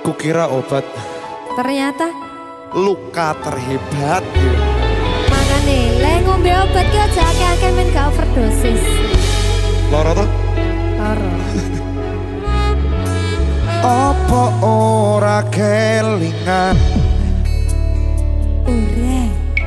kukira obat. Ternyata Luka terhebat. makane le ngombe obat ki aja akeh-akeh men gak overdosis. Loro tuh? Loro. Apa ora kelingan? Ora.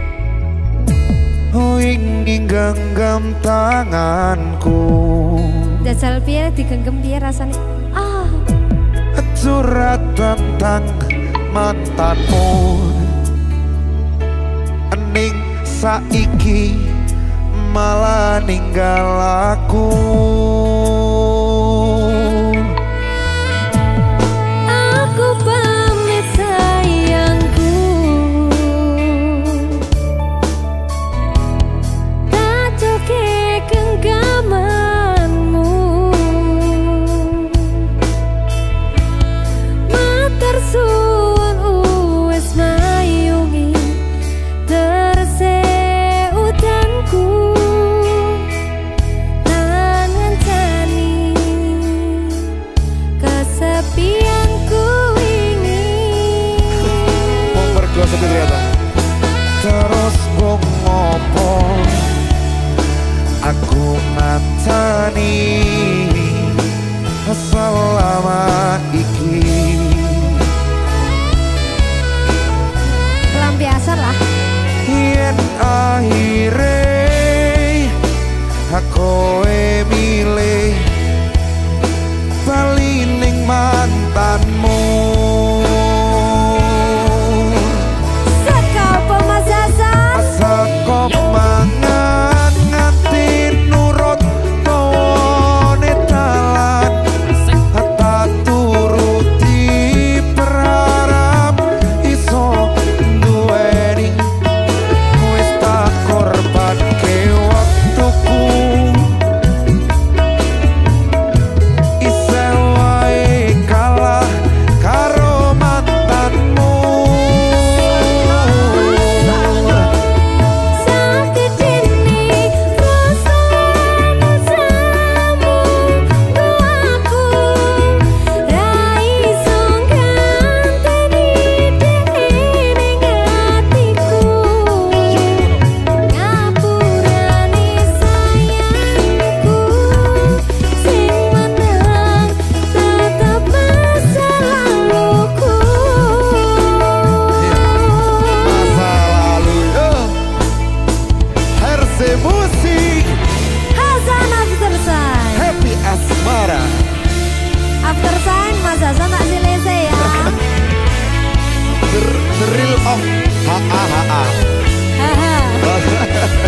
Ingin genggam tanganku. Jajal piye digenggam piye rasane? Ah. Curhat tentang mantanmu. Ening saiki malah ninggal aku. Aku pamit sayangku. Tak joke genggamanmu. Matur suwun wis mayungi terse udanku. Lan ngancani kesepianku ini. Mergo sepi ternyata. Terus bong ngopo aku ngancani selama iki. Pelampiasan lah. Yen akhire aku milih bali ning mantanmu. Saka pemasasan. Saka mangan nganti nurut bawane dalan. Tak turuti berharap iso duweni. Wis tak korbanke waktuku. Isih wae kalah karo mantanmu. Sakit ini rasa nasamu. Doaku rai songganteni ning hatiku. Ngapurani sayangku. Sing menang tetap masa laluku. Masa lalu yo Herse Musik Hasan After Sign. Happy Asmara. After Sign Mas Hasan tak selesai ya. The real of HAHA. Haha.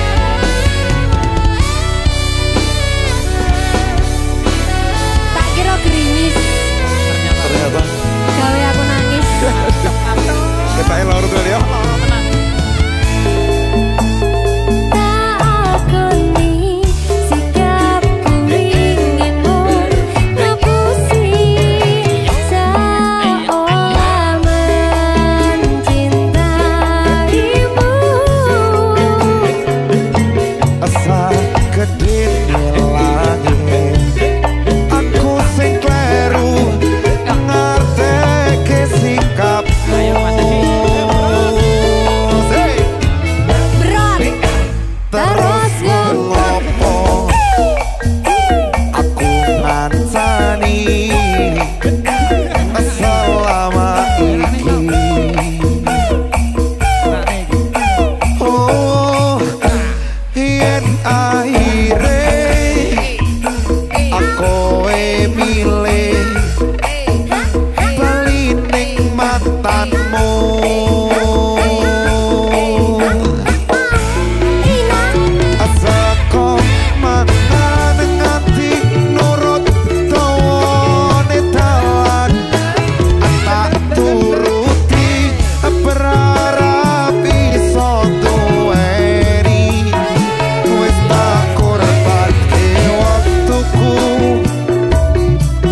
Tak kira gerimis. Ternyata Gawe aku nangis. kita lor tuh ya. Tak akoni sikapku inginmu nebusi seolah mencintaimu. Asa gede langit. Aku sing kleru ngarteke sikapmu. Berat. Terus ngopo aku ngancani selama iki. Oh, yen akhire aku milih bali ning mantanmu. Saka mangan nganti nurut dawane dalan. Tak turuti berharap iso duweni. Wis tak korbanke waktuku.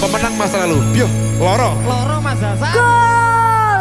pemenang masa lalu. Yo, loro Mas Hasan. Gol.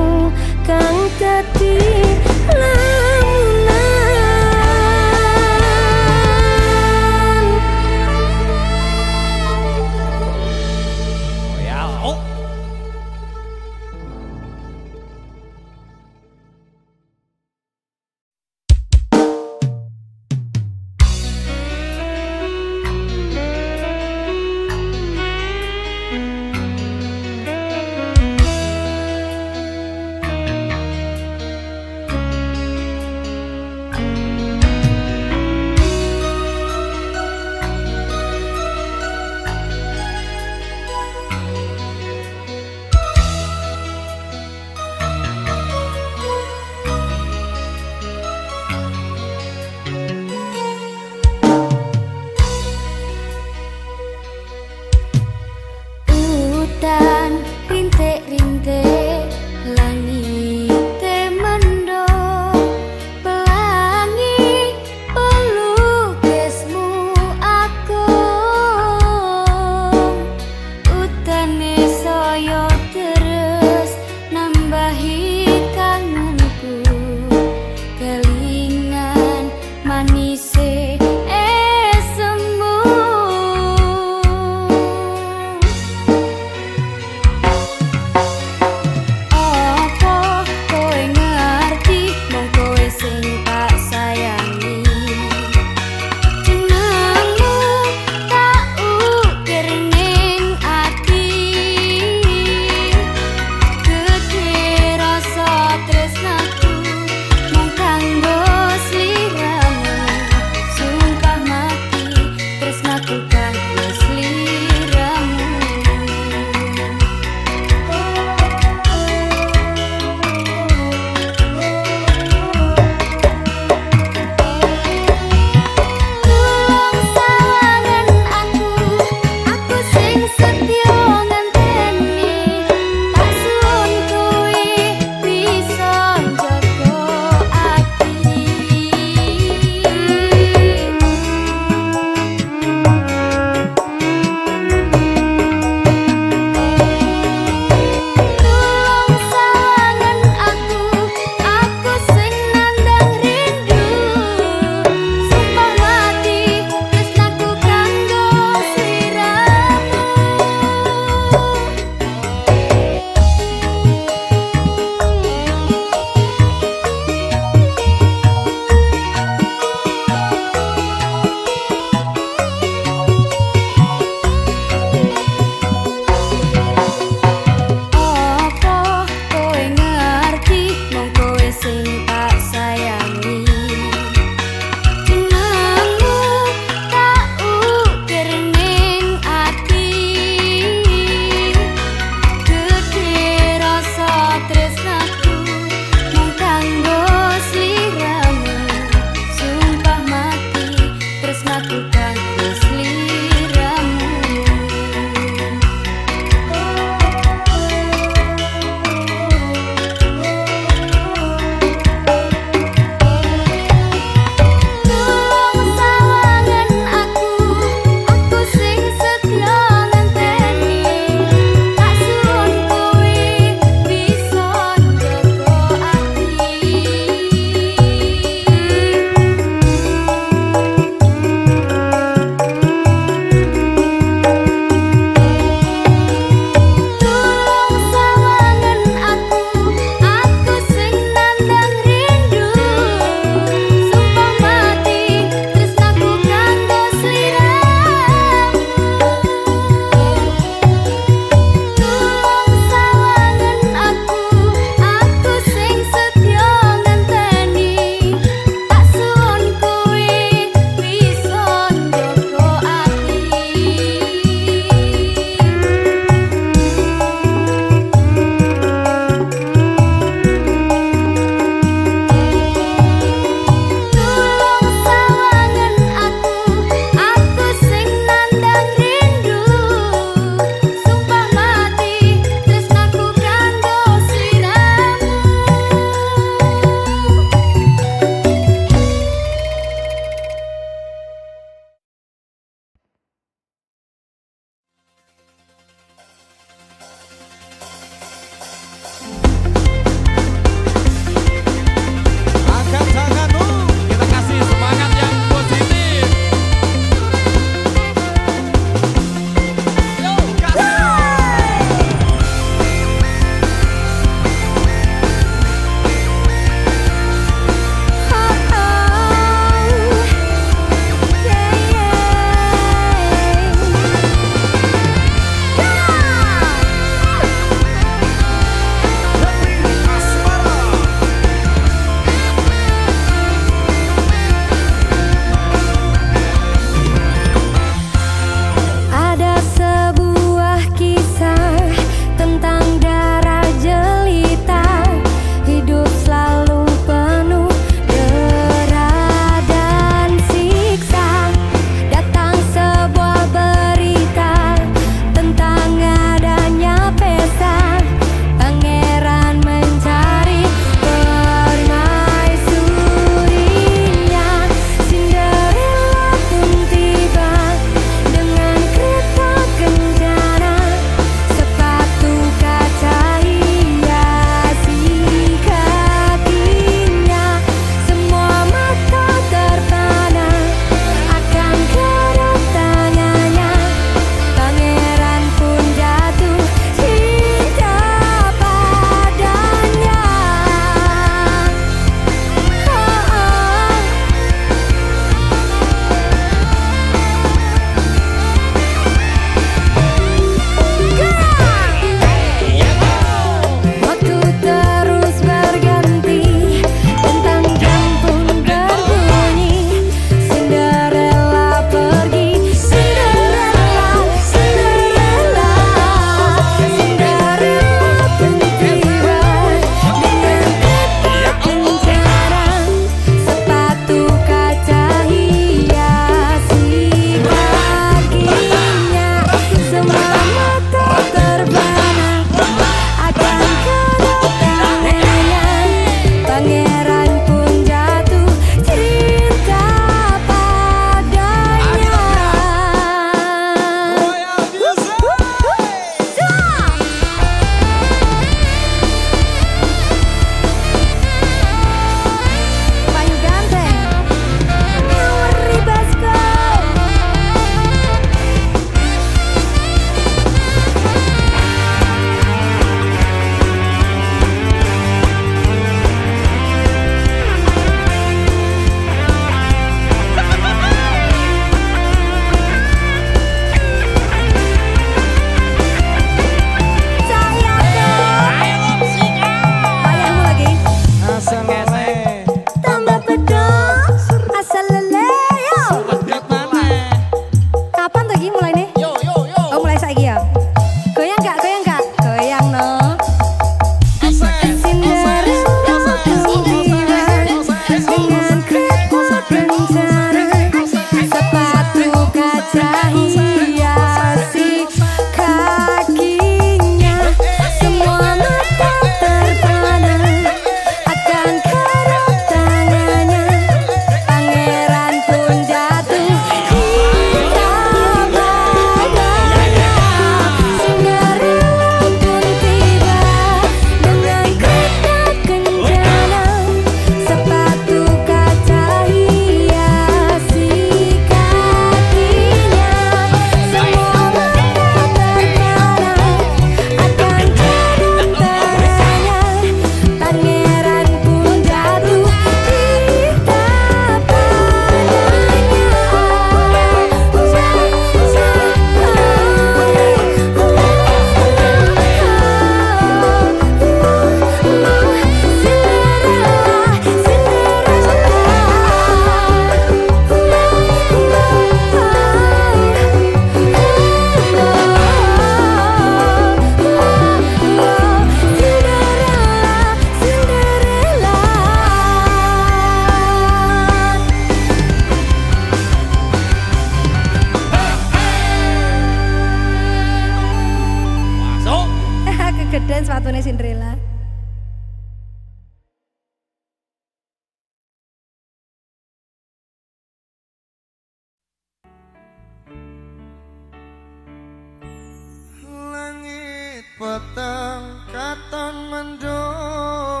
petang katon mendung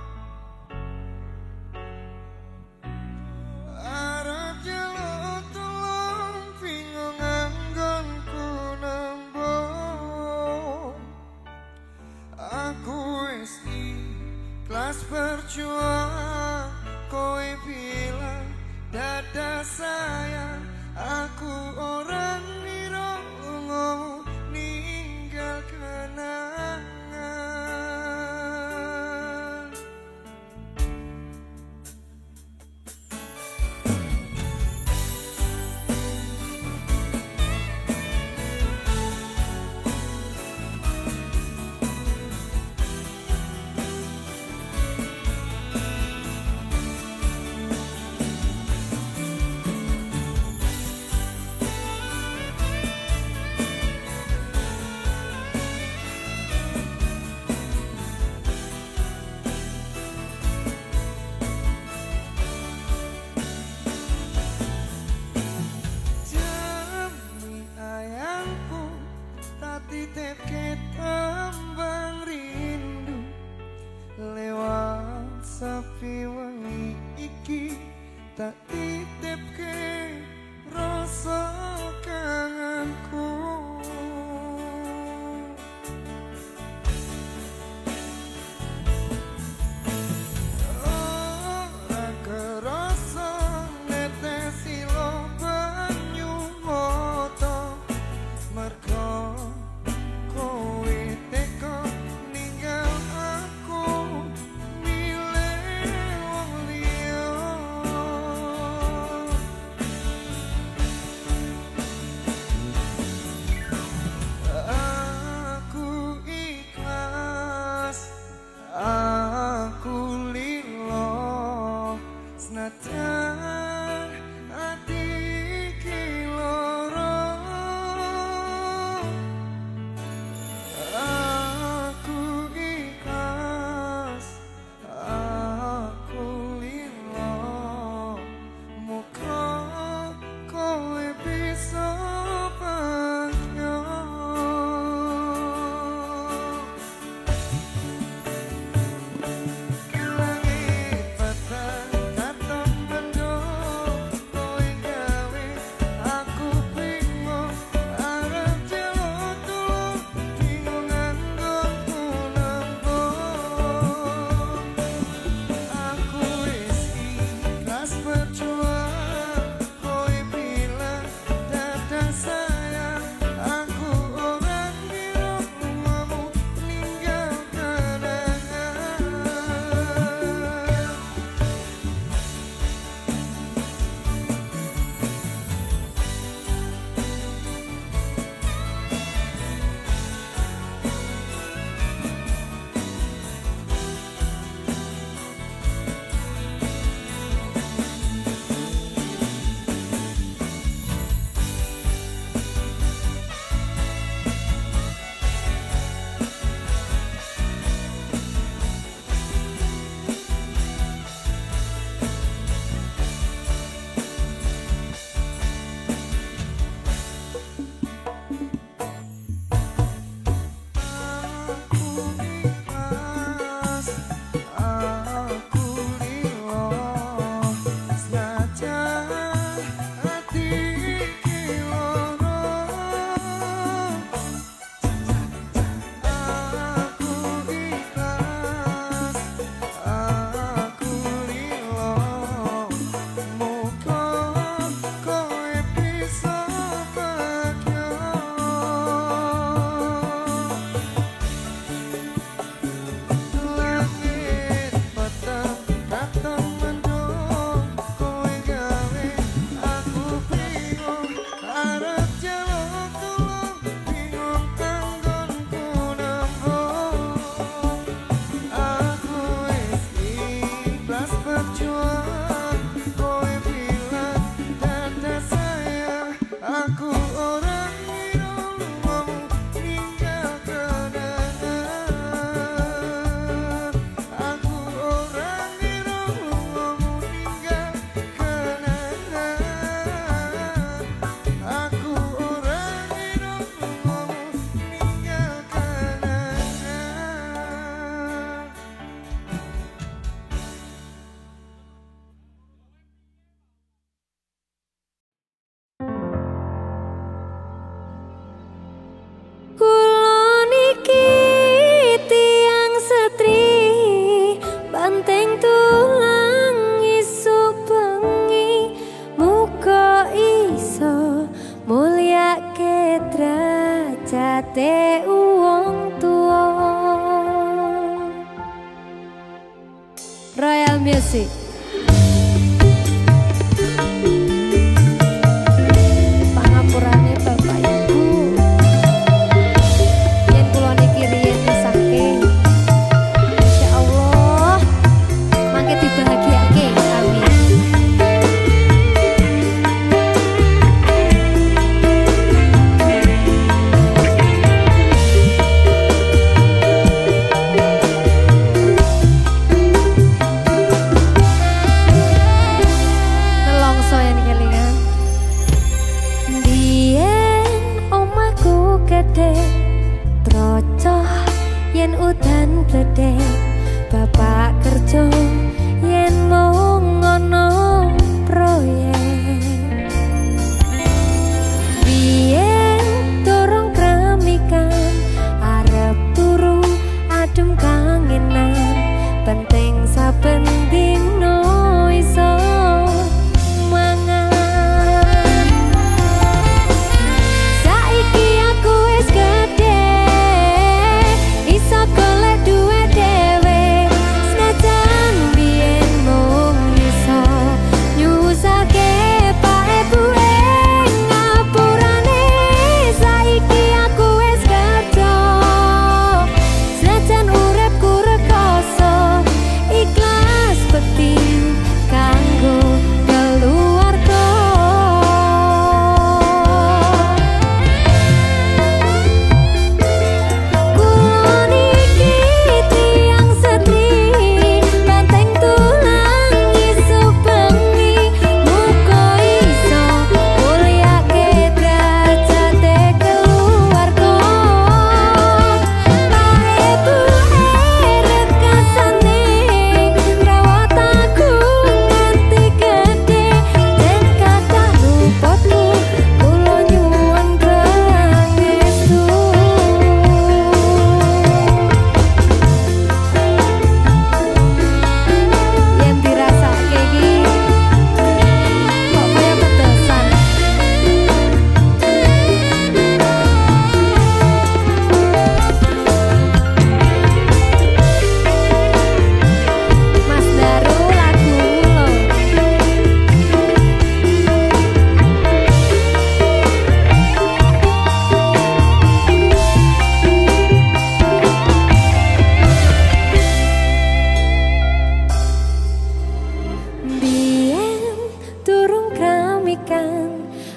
arep jeluk tulung bingung anggonku nembung aku wis ikhlas berjuang kowe bilang dada sayang aku orang nirung ninggal kenangan titip ketambang rindu lewat sepi wengi iki tak titip ke rasa kangenku ora kerasa netesi lo banyu moto mergo aku lilo senajan ati kiloro aku ikhlas aku lilo muka kowe bisa banyo langit petang katon mendung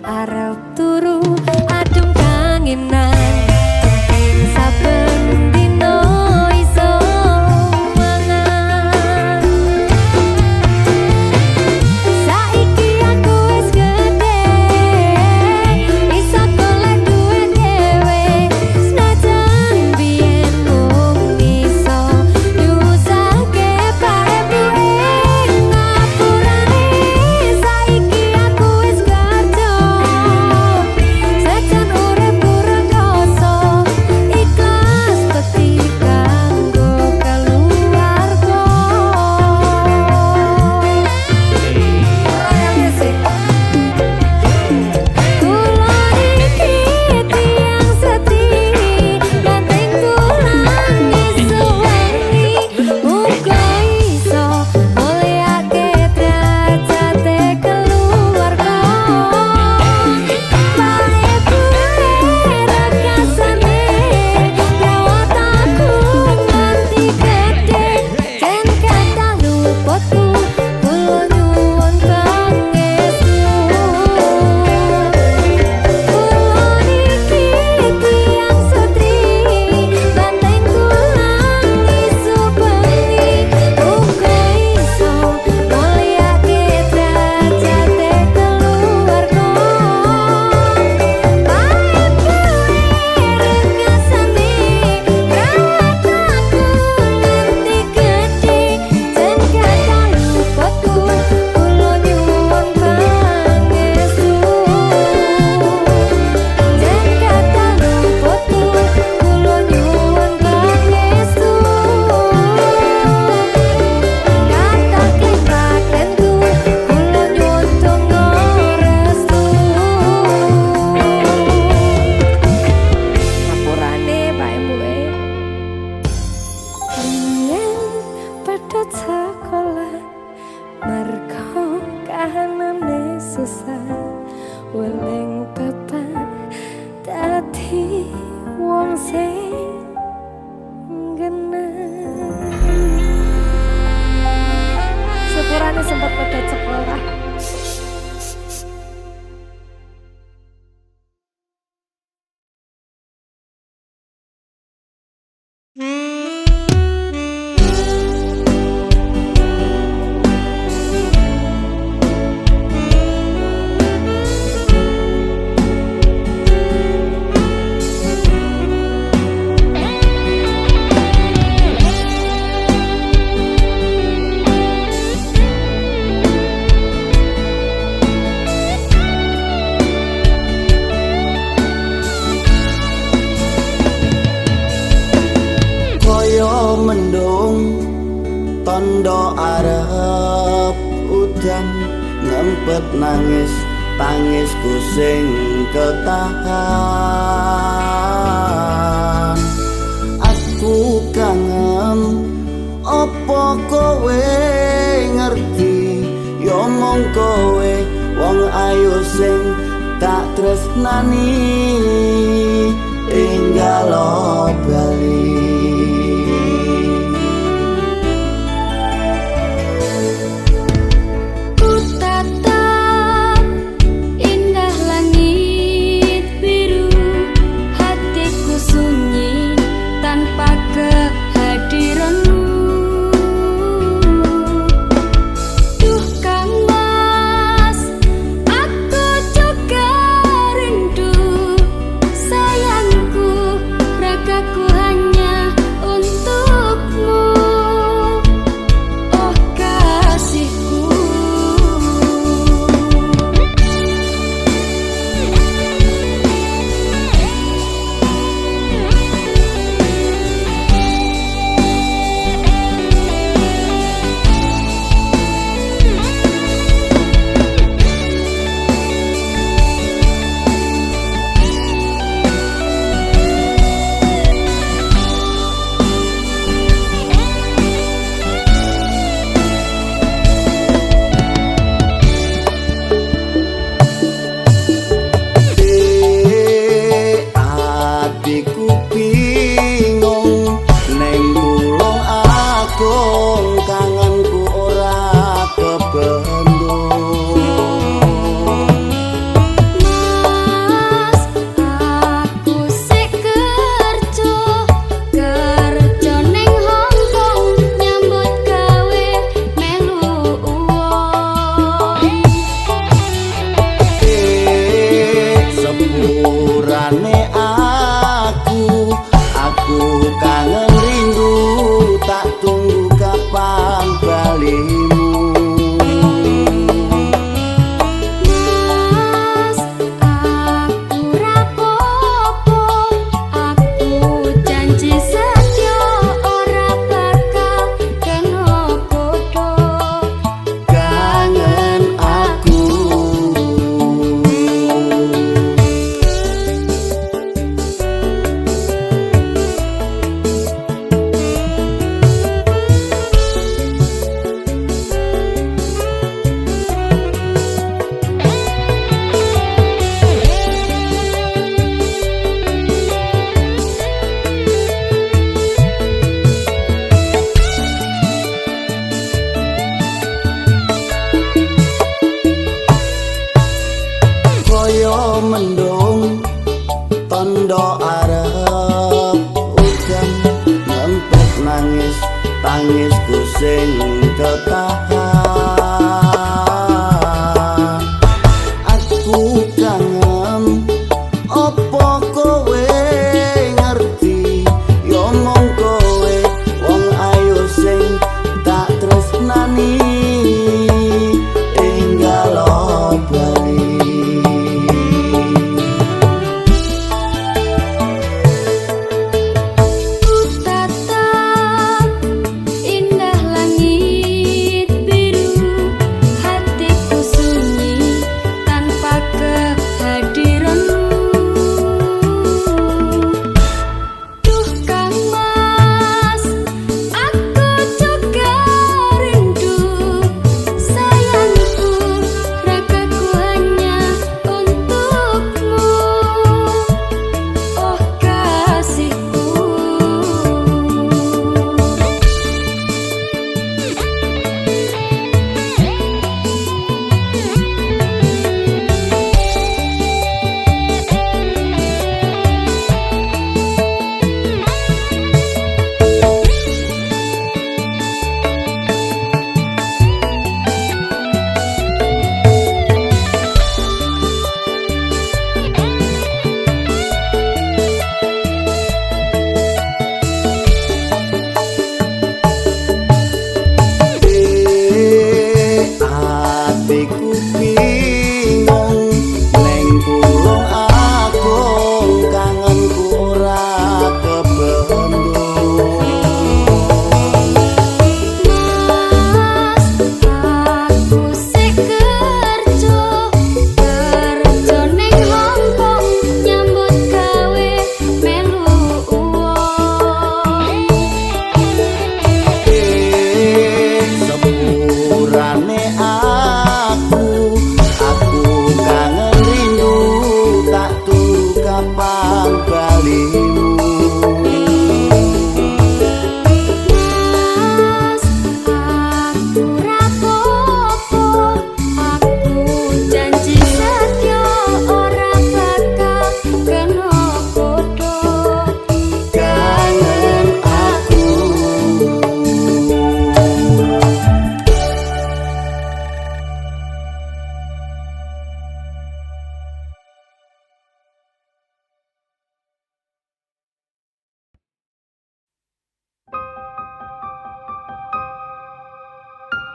arep turu adem kangenan penting saben dino iso mangan. Saiki aku wis gede iso golek duit dhewe senajan biyen mung iso nyusahke paeku ing ngapurane. Saiki aku wis kerja sejan urip kurang koso ikhlas peti kanggo keluarga. Kula iki tiyang seti banting tulang iso wengi uga iso mulyake derajate keluarga. Paeku rekasane rawat aku nganti gede jen kata luputku kula nyuwun pangestu. Kula niki tiyang setri banting tulang iso bengi uga iso mulyake derajate keluarga. Paeku rekasane rawat aku nganti gede jen kata luputku kula nyuwun pangestu. Jen kata luputku kula nyuwun pangestu. Kata kipakenku kula nyuwun donga restu. Ngapurane Pak Mbuke. Yen pedhot sekolah mergo kahanane susah weling bapak dadi wong sing genah. Sepurane sempat pedhot sekolah. Koyo mendung tondo arep udan ngempet nangis tangisku sing ketahan. Aku kangen apa kowe ngerti yo mong kowe wong ayu sing tak tresnani enggal bali. Ku tatap indah langit biru, hatiku sunyi tanpa kehadiranmu. Duh Kang Mas, aku juga rindu sayangku.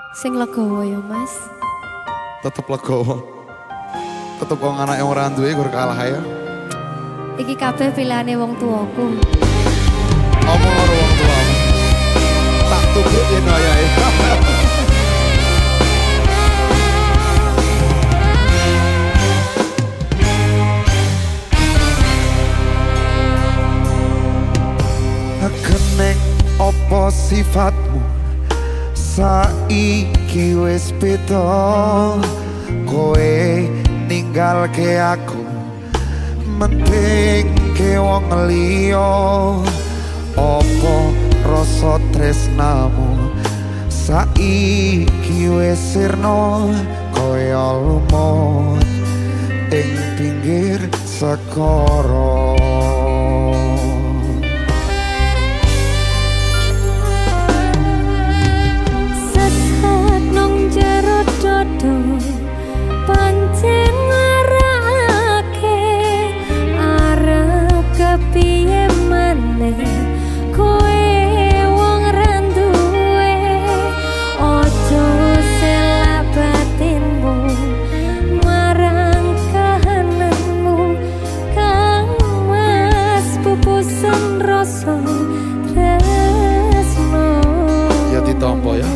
Sing legowo ya Mas. Tetep legowo. Tetep wong anak yang ora duwe gur kalah ya. Iki kabeh pilihane wong tuaku. Omong karo wong tuamu. Tak tubruk yen ayahe. Keneng opo sifatmu saiki wis beda kowe ninggalke aku menting ke wong liya opo rasa tresnamu saiki wis sirna kaya lumut ing pinggir segara. Pancen ngarake arep kepiye maneh kowe wong randuwe ojo selak batinmu marang kahananmu kang mas pupusan rasa tresno Ya ditampa ya.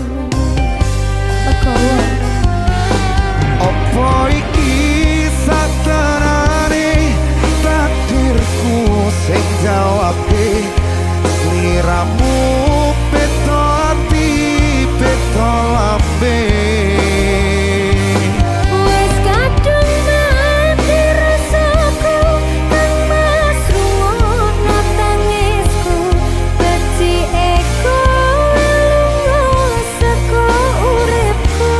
Apa iki satenane takdirku sing jawabke sliramu beda ati beda lambe wis kadung mati rasaku kang mas ruwono tangisku beci eko lunga saka uripku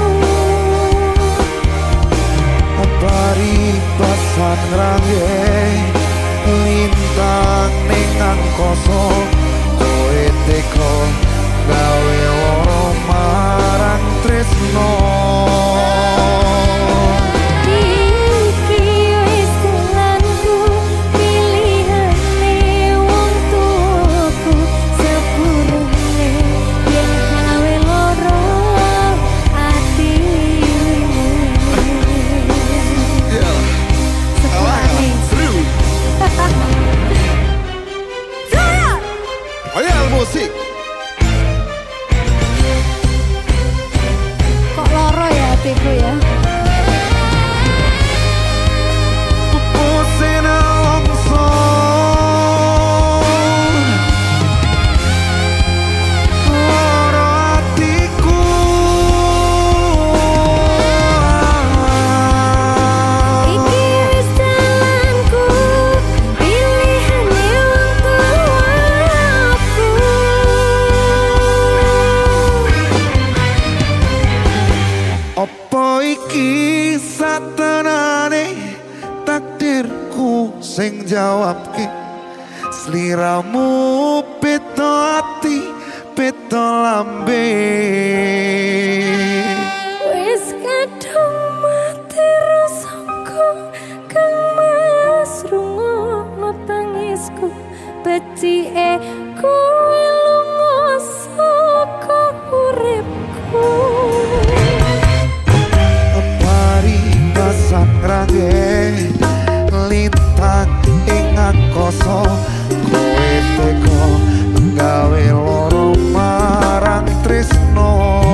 bari pasan rangge lintang ning angkasa kowe teko gawe loro marang tresno iki wis telanku pilihane wong tuaku sepurune yen gawe loro atimu sepurane Royal musik. kok loro ya hatiku ya. Pupusin alongso loro atiku Iki wis dalanku pilihane wong tuaku Apa iki satenane takdirku sing jawabke sliramu beda ati beda lambe wis kadung mati rasaku kang mas rungono tangisku becike kowe lunga saka uripku Pari pasang rangge lintang ing angkasa kowe teko gawe loro marang tresno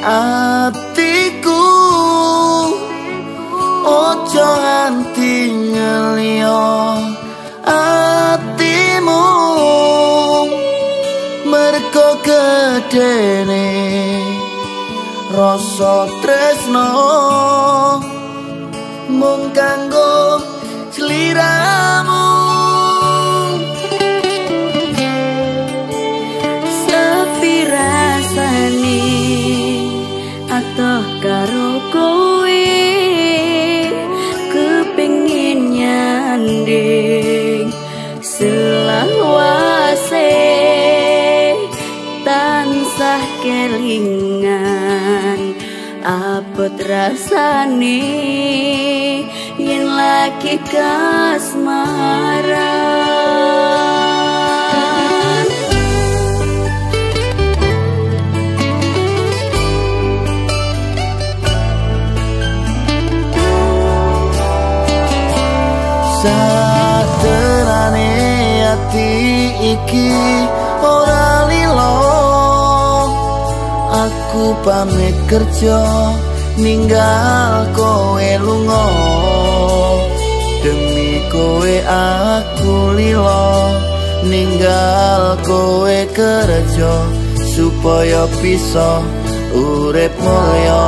atiku ojo anti ngelio atimu mergo gedene rasa tresno mung kanggo sliramu. Sepi rasane atoh karo kowe kepengin nyanding selawase tansah kelingan abot rasane yen lagi kasmaran. Saterane ati iki ora lilo aku pamit kerja ninggal kowe lunga demi kowe aku lilo ninggal kowe kerja supaya bisa urip mulya.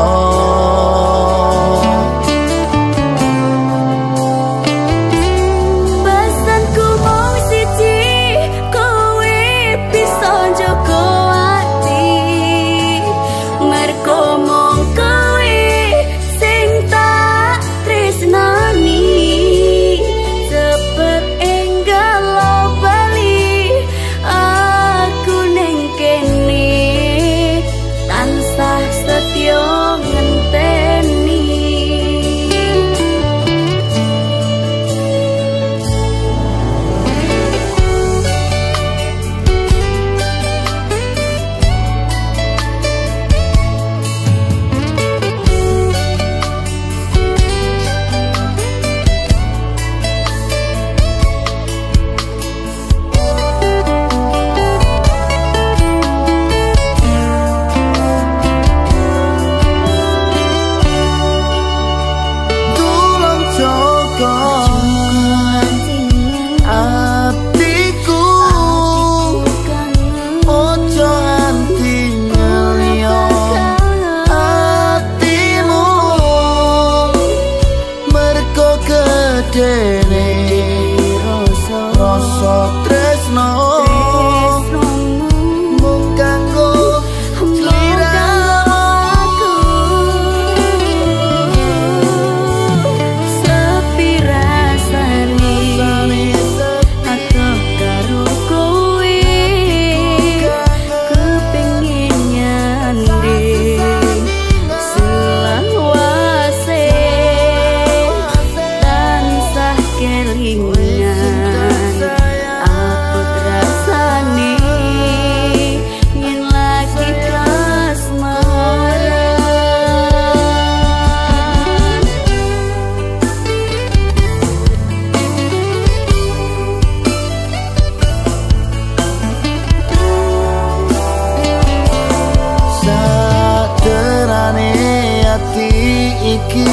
Iki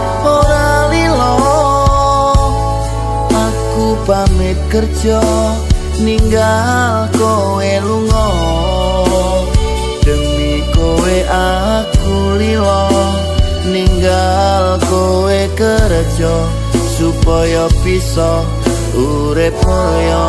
ora lilo aku pamit kerja ninggal kowe lunga demi kowe aku lilo ninggal kowe kerja supaya bisa urip mulya.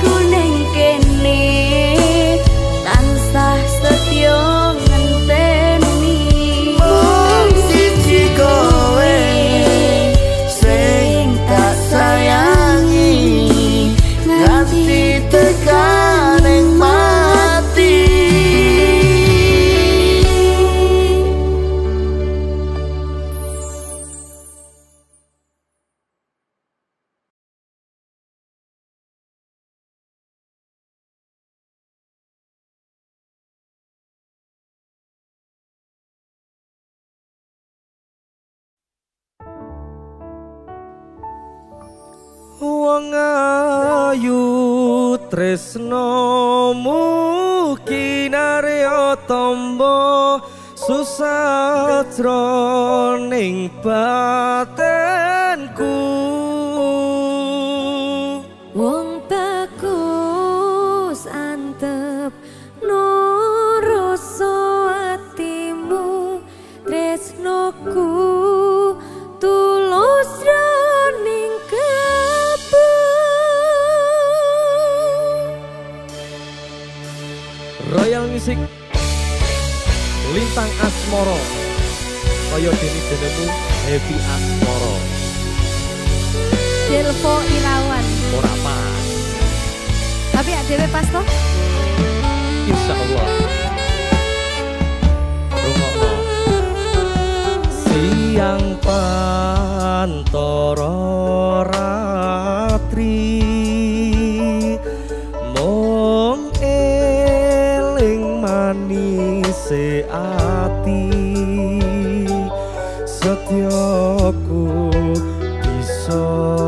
Setyo ngenteni wong ayu tresnomu kinarya tombo susah jroning batenku Wong bagus antep no rasa atimu tresnoku tulus jroning kalbu Royal Music Lintang Asmoro kaya dene jenengmu Happy Asmoro Delvo Irawan ora pas tapi adewe pas toh insyaallah rungokno siang pantoro ratri mung eling manise ati setyaku bisa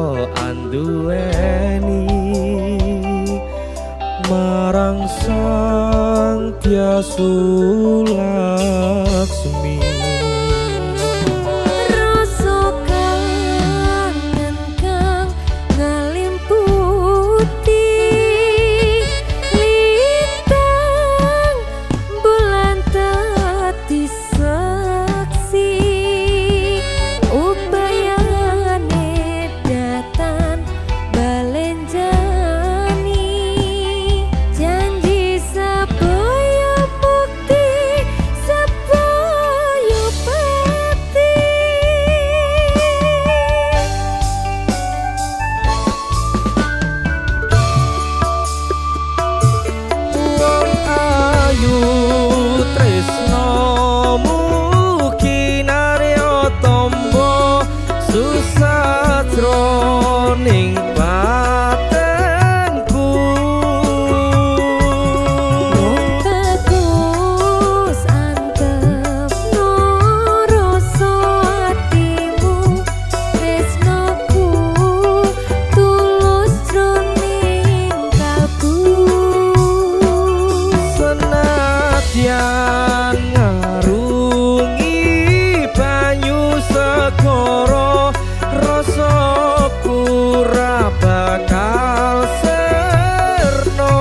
anduweni marang sang Tyas Laksmi rasa kangen kang ngalimputi lintang bulan tadi saksi upayane datan balenjani janji sabaya bukti sabaya pati wong ayu tresnomu kinarya tombo susah jroning batenku bagus antep no rasa atimu tresnoku tulus jroning kalbu senadyan ngarungi banyu segara rasaku ora bakal serno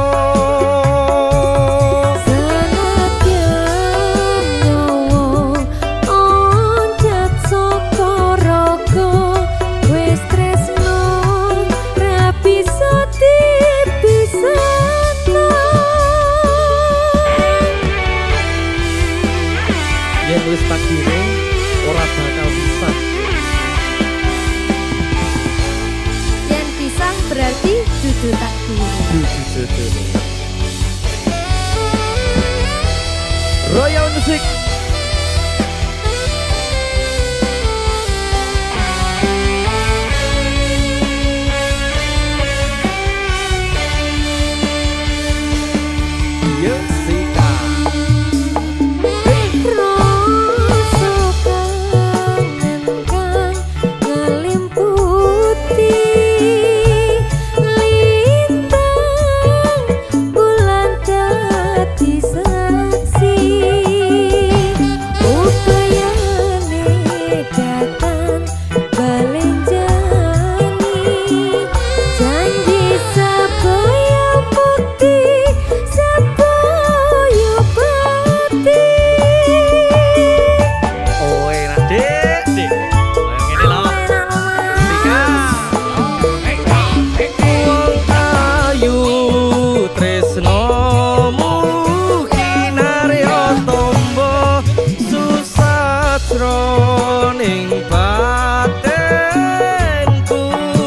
senadyan nyawa oncat saka raga wis tresno ra bisa dipisahno yen wis takdire ora bakal bisa yen pisang berarti dudu takdir dudu jodoh Royal Music Yusika rasa kangen kang ngalimputi lintang bulan dadi saksi upayane datan balenjani janji sabaya bukti sabaya pati oh enak dek kayak gini loh wong ayu tresnomu kinarya tombo susah jroning batenku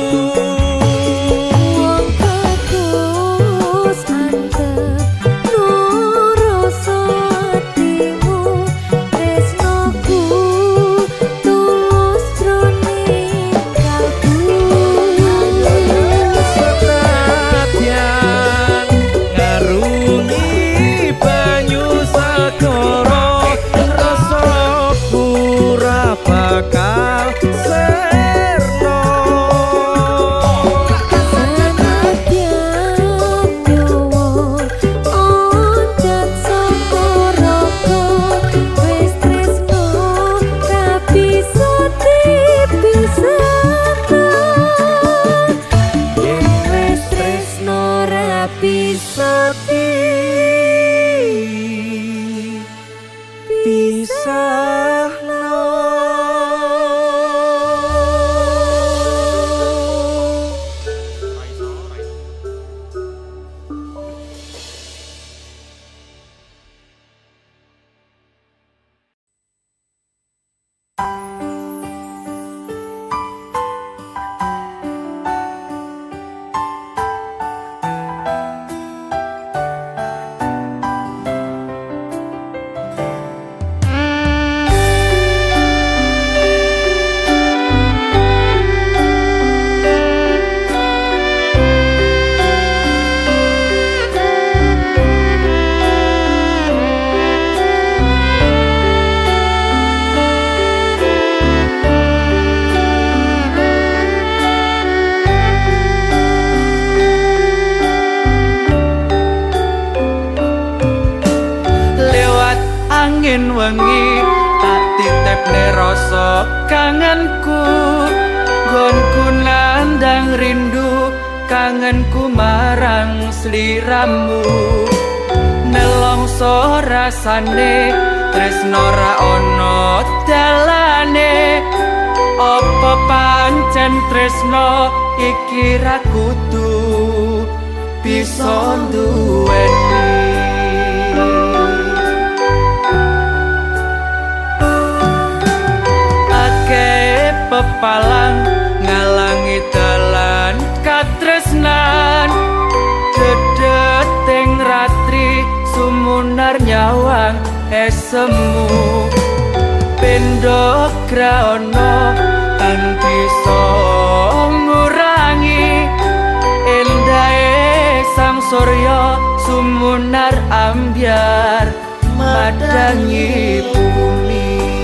wong bagus antep no rasa atimu tresnoku tulus jroning kalbu senadyan ngarungi banyu segara rasaku ora bakal pisahno. Wengi tak titipne rasa kangenku, nggonku nandang rindu kangenku marang sliramu. Nelongso rasane tresno ra ono dalane, apa pancen tresno iki ra kudu bisa duweni. Pepalang ngalangi dalan katresnan, dedeting ratri sumunar nyawang esemu. Pendo graono tan bisa ngurangi endahe sang surya sumunar ambyar madangi bumi.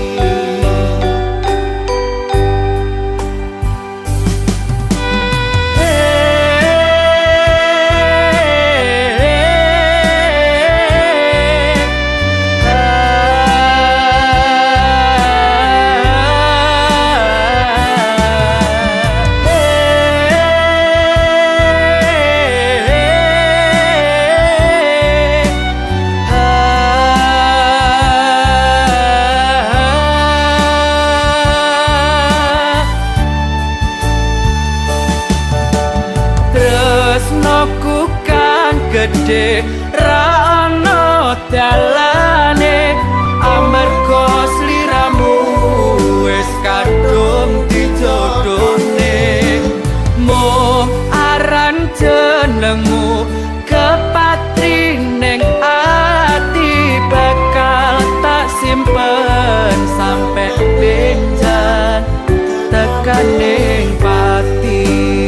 Gede ra ono dalane, amarga sliramu wis kadung dijodone. Mung aran jenengmu kepatri ning ati, bakal tak simpen sampe benjan tekan ning pati.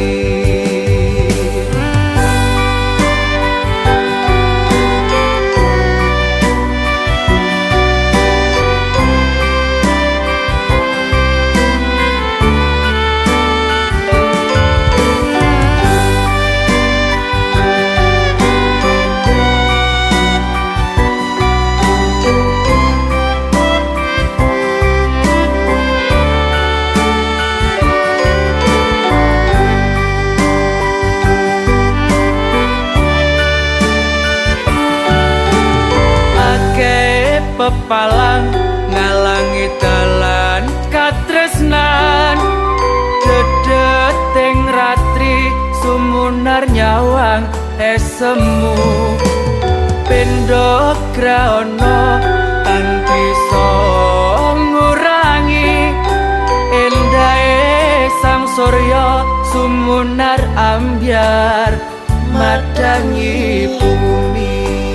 Pepalang ngalangi dalan katresnan, dedeting ratri sumunar nyawang esemu. Pendo graono tan bisa ngurangi endahe sang surya sumunar ambyar madangi bumi.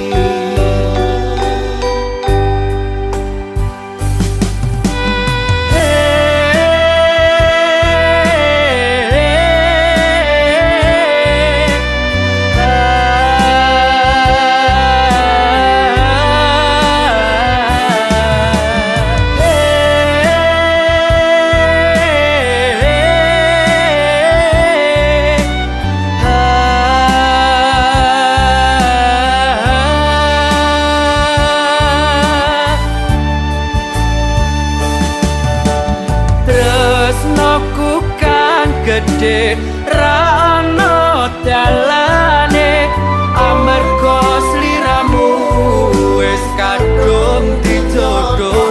Gede ra ono dalane, amarga sliramu wis kadung dijodho.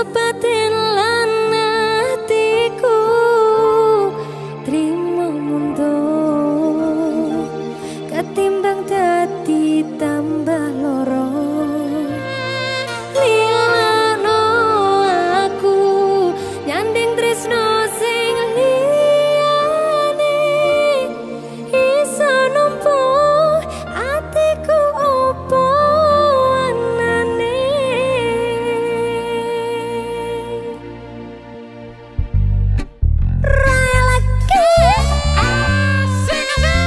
batin lan hatiku trimo mundur ketimbang dadi tambah loro. Lilano aku nyanding tresno sing liyane iso numpuk atiku opo anane. Raya lagi asing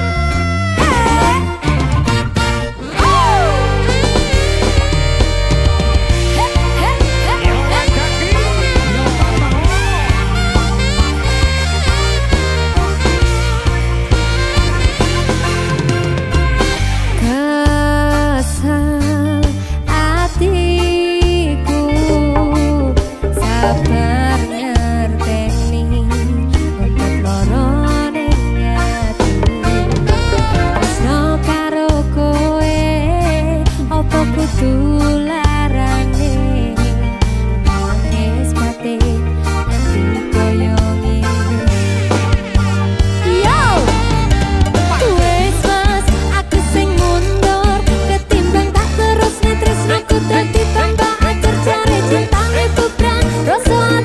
kesal atiku sabar ngerteni untuk loro ning ati tresno karo kowe opo kudu larane nangis batin nanti koyo ngene. Yo! Wes mas, aku sing mundur ketimbang tak terus tresnaku dadi tambah ajar jare cintamu bubrang rasa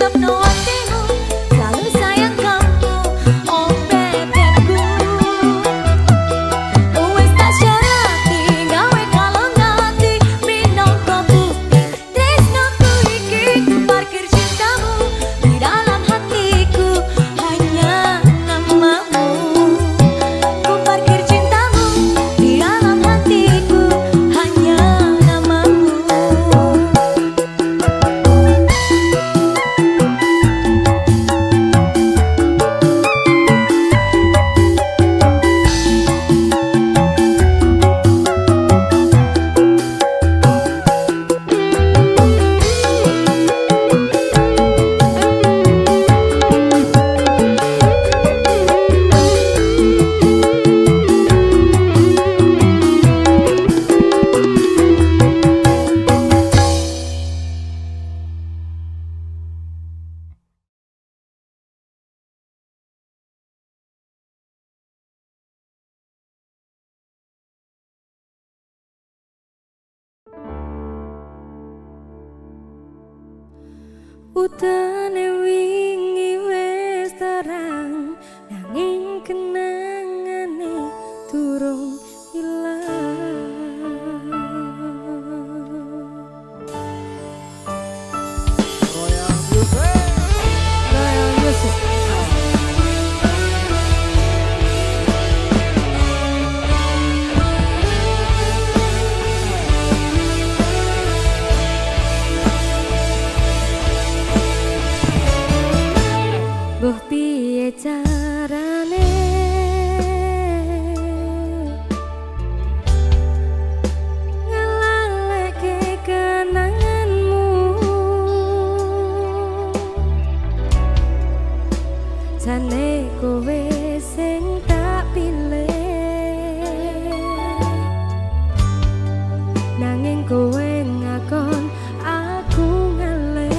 Utane wingi wis terang, nanging kenangane durung ilang. Royal Yusuf. Buh piye carane ngelaleke kenanganmu, jane kowe sing tak pilih, nanging kowe ngakon aku ngalih.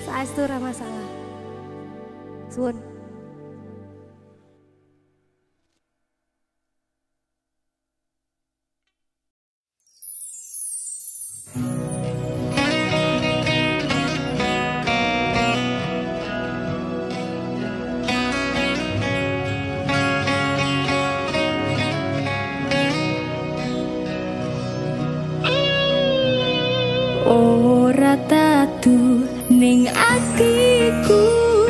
Saestu ra masalah. Suwun. Ora tatu ning atiku,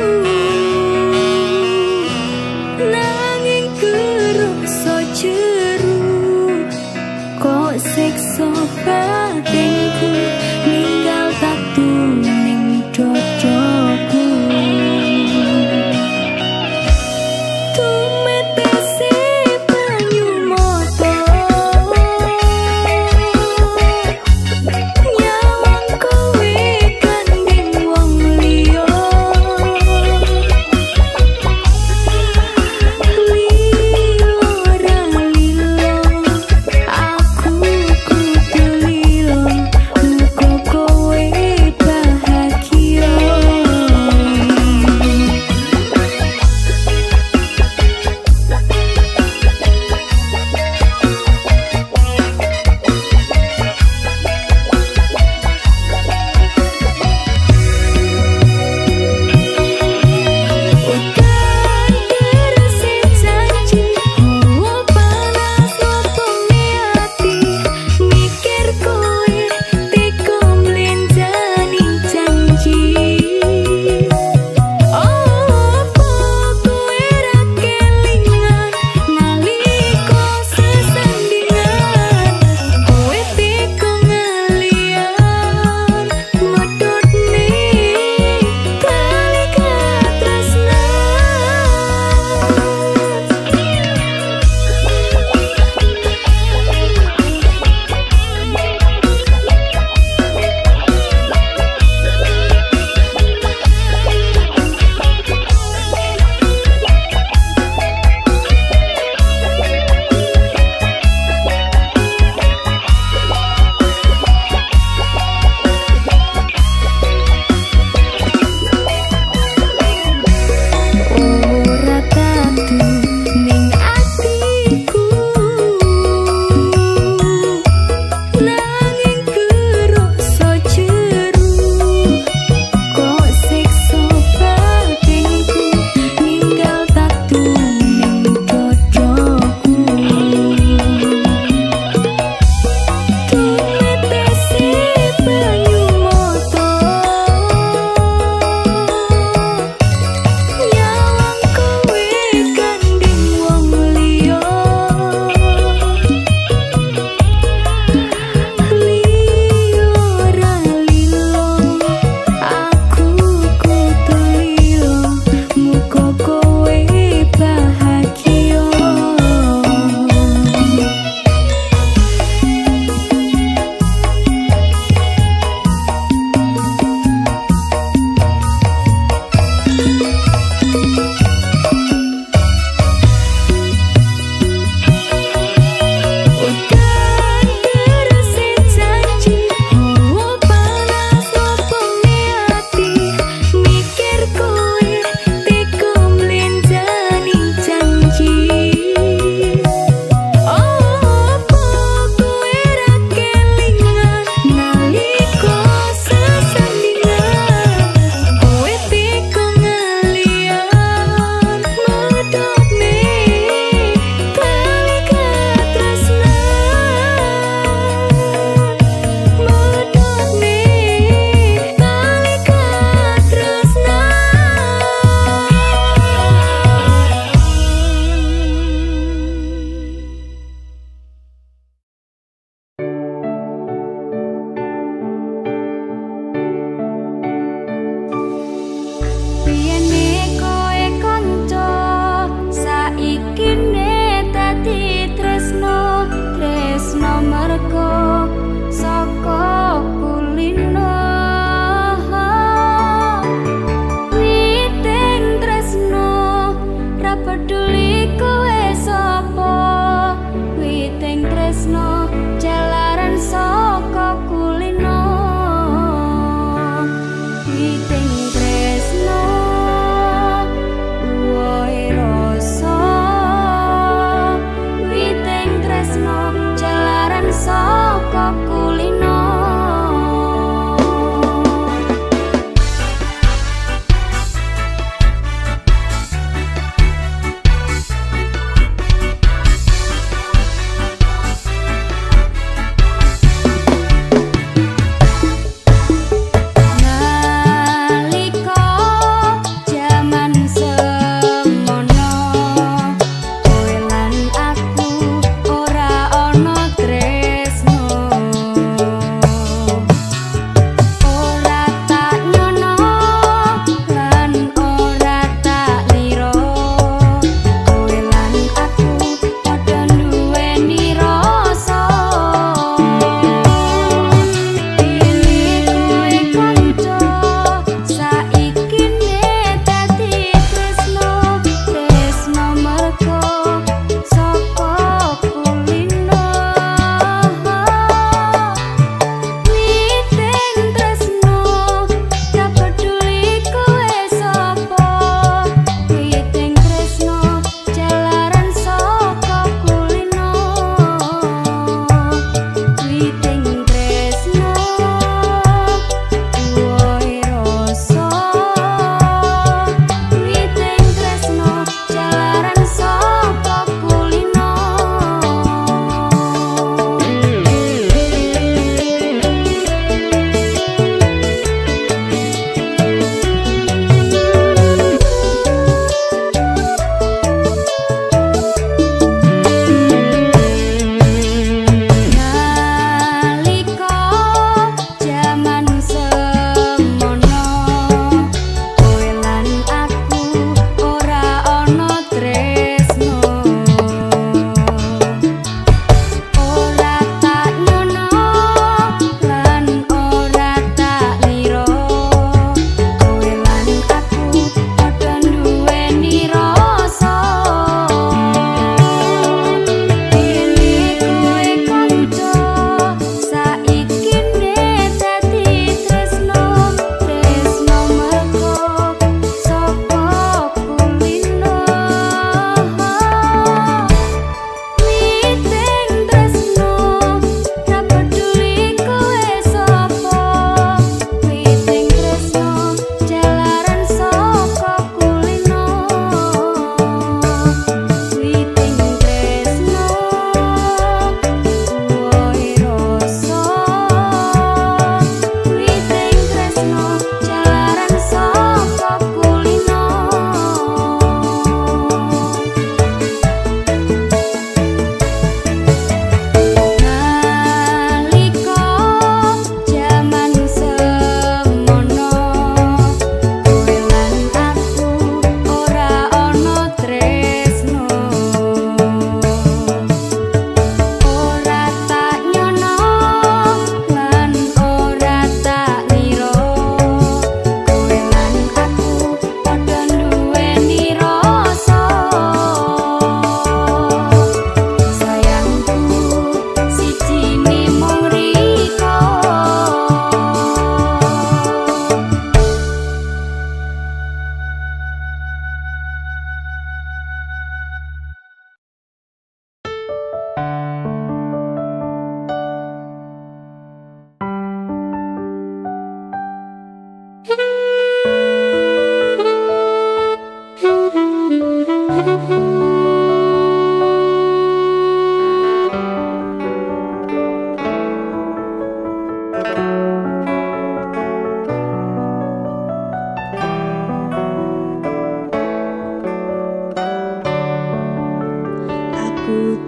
nanging kerasa jeru, kok siksa batinku, ninggal tatu ning dodoku. Tumetese banyu mata, nyawang kowe kandhing wong liya.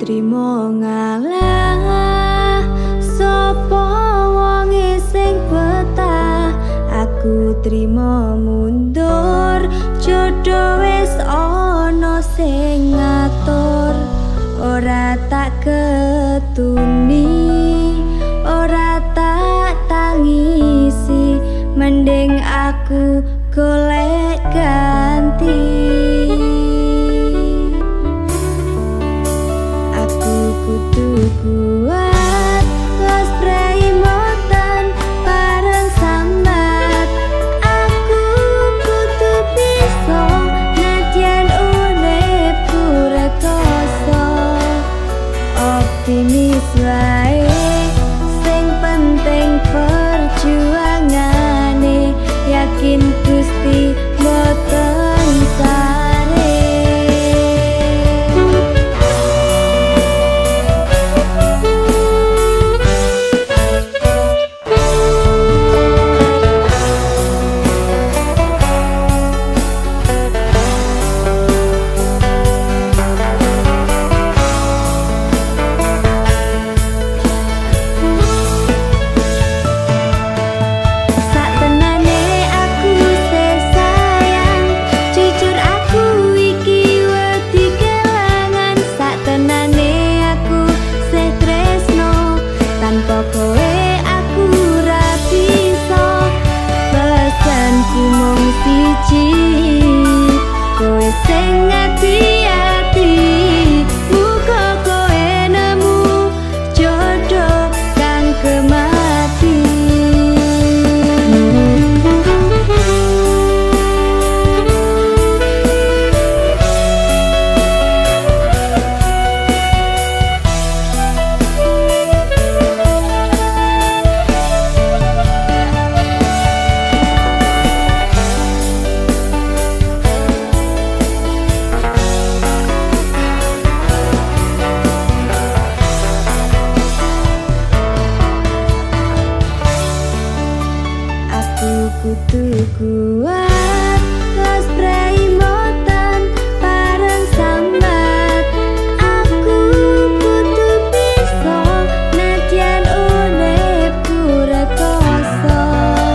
trimo ngalah sapa wonge sing betah aku trimo mundur jodoh wis ana sing ngatur ora tak ketuni ora tak tangisi mending aku golek ganti aku kudu kuat los preimotan bareng sambat aku kudu bisa nadyan uripku rekoso optimis wae sing penting perjuangane yakin Gusti boten sare kudu kuat los preimotan bareng sambat aku kudu bisa nadyan uripku rekoso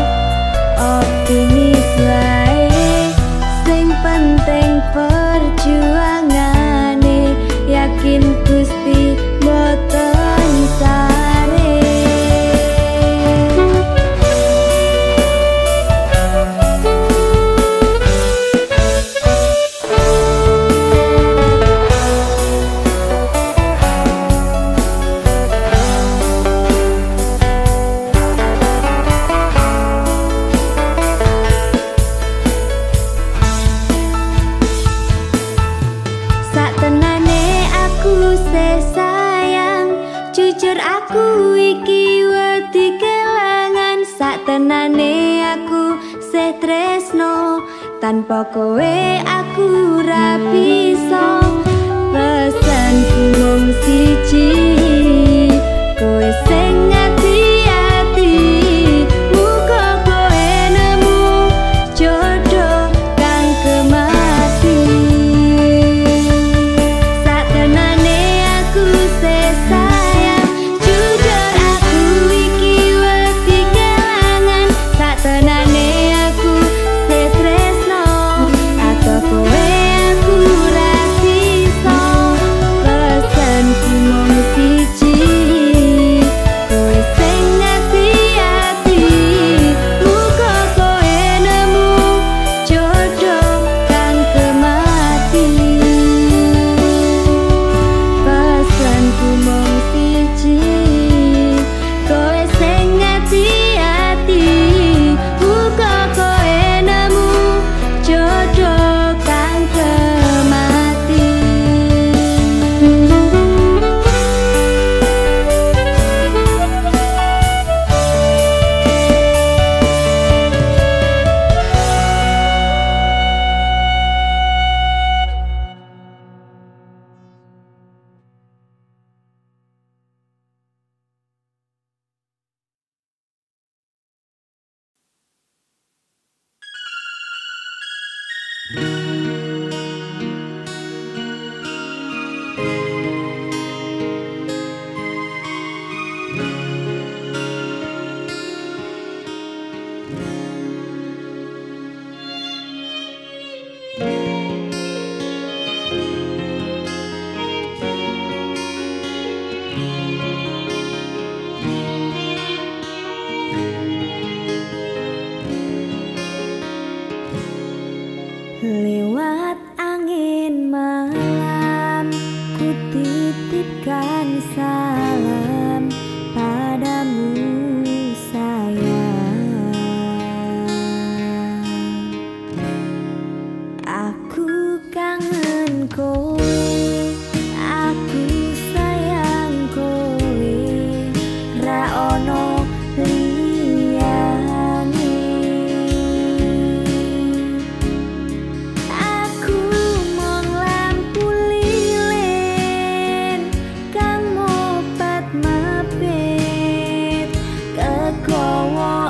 optimis wae sing penting perjuangane yakin Gusti boten sare sayang jujur aku iki wedi kelangan saktenane aku seh tresno tanpa kowe aku ra bisa pesanku mung siji kowe sing ati-ati muga kowe nemu jodoh kang kemati sayang jujur aku iki wedi kelangan saktenane aku seh tresno atau kowe aku ra bisa pesanku mung siji kowe sing ati-ati muga kowe nemu jodoh kang kemati pesanku mung siji kowe sing ati-ati muga kowe nemu jodoh kang kemati Lewat angin malam ku titipkan salam padamu sayang. Aku kangen kowe, aku sayang kowe, ra ono liyane. Aku mong lampu lilin kang mopat mapit kegawa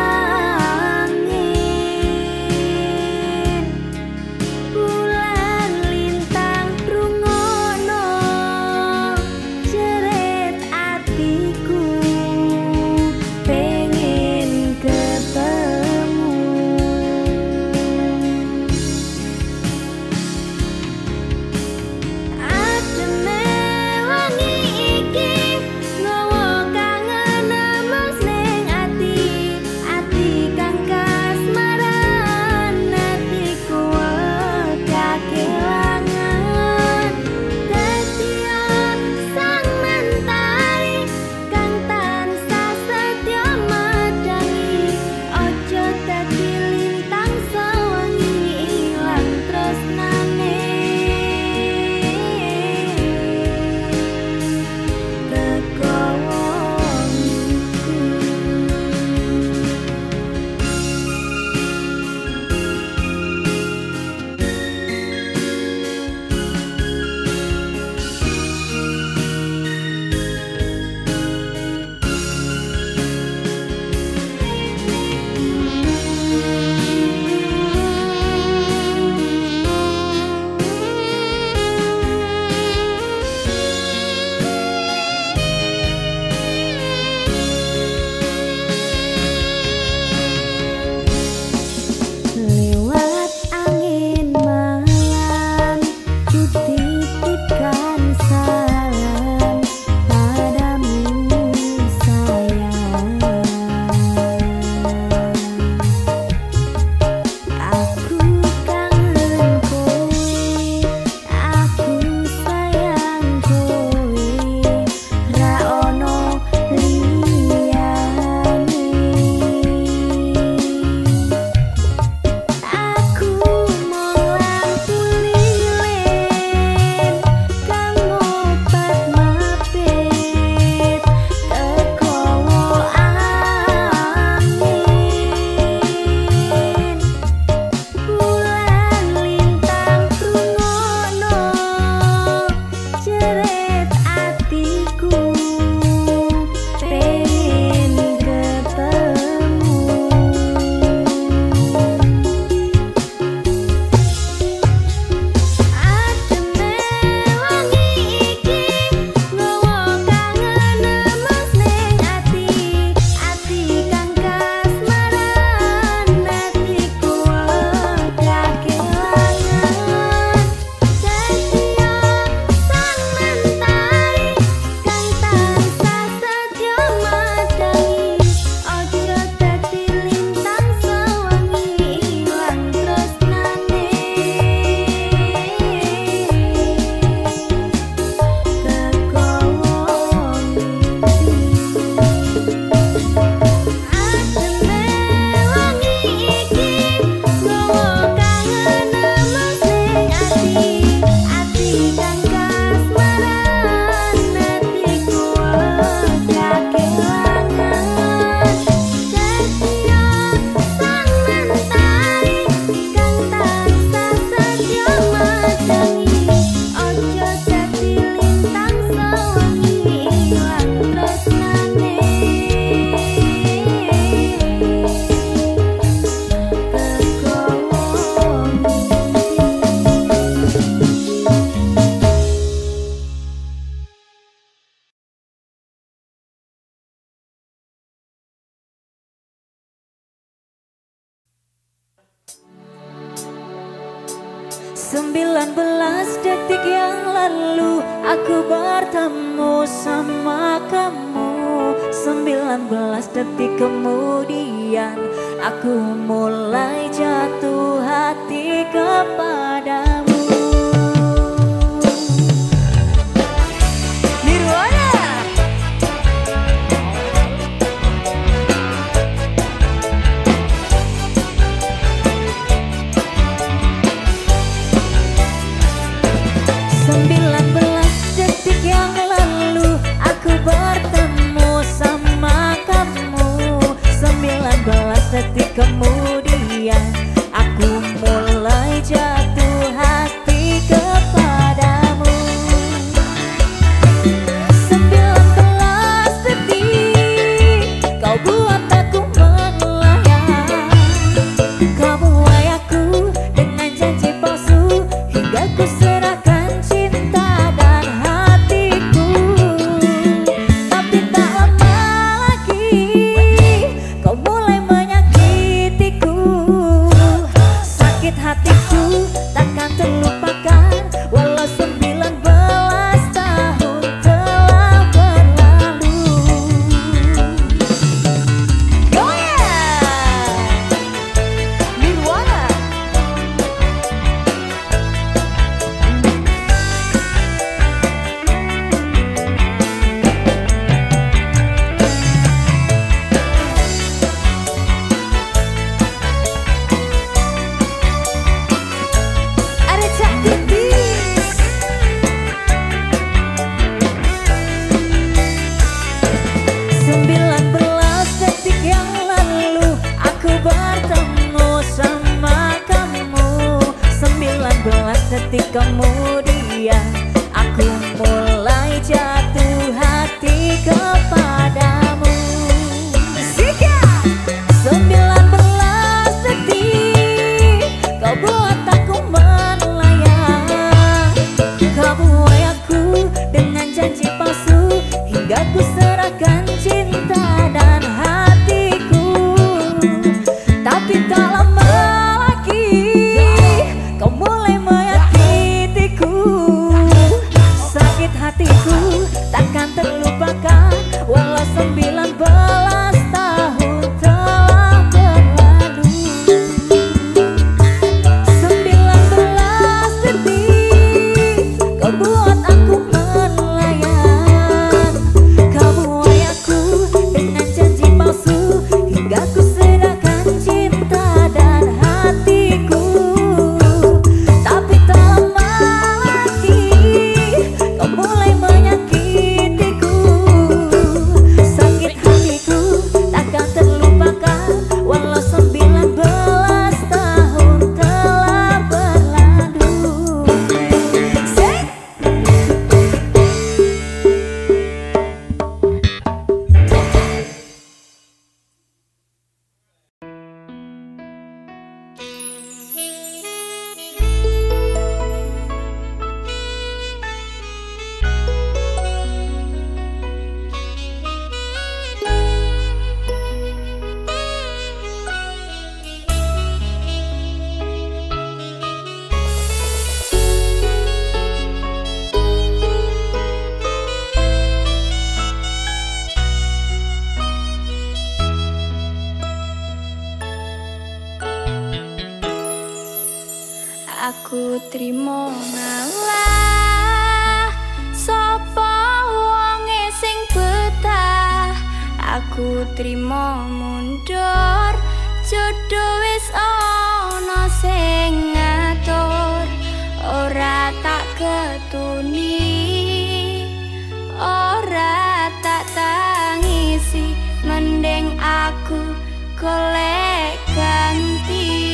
angin. Bulan lintang rungono jerit atiku pengen ketemu. Ademe wangi iki nggawa kangen emas ning ati, ati kang kasmaran, atiku wegah kelangan. Setya sang mentari kang tansah setya madangi, ojo dadi lintang sewengi ilang tresnane. Lewat angin malam ku titipkan salam padamu sayang. Aku kangen kowe, aku sayang kowe, ra ono liyane. Aku mong lampu lilin kang mopat mapit kegawa angin. Bulan lintang rungono jerit atiku pengen ketemu. Ademe wangi iki nggawa kangen emas ning ati, ati kang kasmaran, atiku wegah kelangan. Setya sang mentari kang tansah setya madangi, ojo dadi lintang sewengi ilang tresnane. Ademe wangi iki nggawa kangen emas ning ati, ati kang kasmaran, atiku wegah kelangan. Setya sang mentari kang tansah setya madangi, ojo dadi lintang sewengi ilang tresnane. Sembilan belas detik yang lalu aku bertemu sama kamu. 19 detik kemudian aku mulai jatuh hati ke kemudian aku mulai jatuh hati kepadamu. 19 detik kau buat aku melayang, kau buai aku dengan janji palsu hingga ku serahkan cinta dan hatiku. Tapi tak lama lagi kau mulai menyakitiku. Sakit hatiku takkan terlupakan walau 19 tahun telah berlalu. 19 detik kau buat aku melayang, kau buai aku dengan janji palsu hingga ku serahkan cinta dan hatiku. Tapi tak lama lagi kau mulai menyakitiku. Sakit hatiku takkan terlupakan walau 19 tahun telah berlalu. Aku trimo ngalah sapa wonge sing betah. Aku trimo mundur jodoh wis ana sing ngatur. Ora tak ketuni, ora tak tangisi, mending aku golek ganti.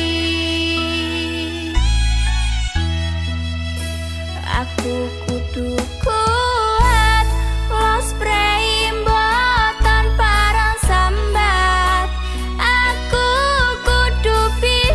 Aku kudu kuat, los preimbotan parang sambat. Aku kudu bisa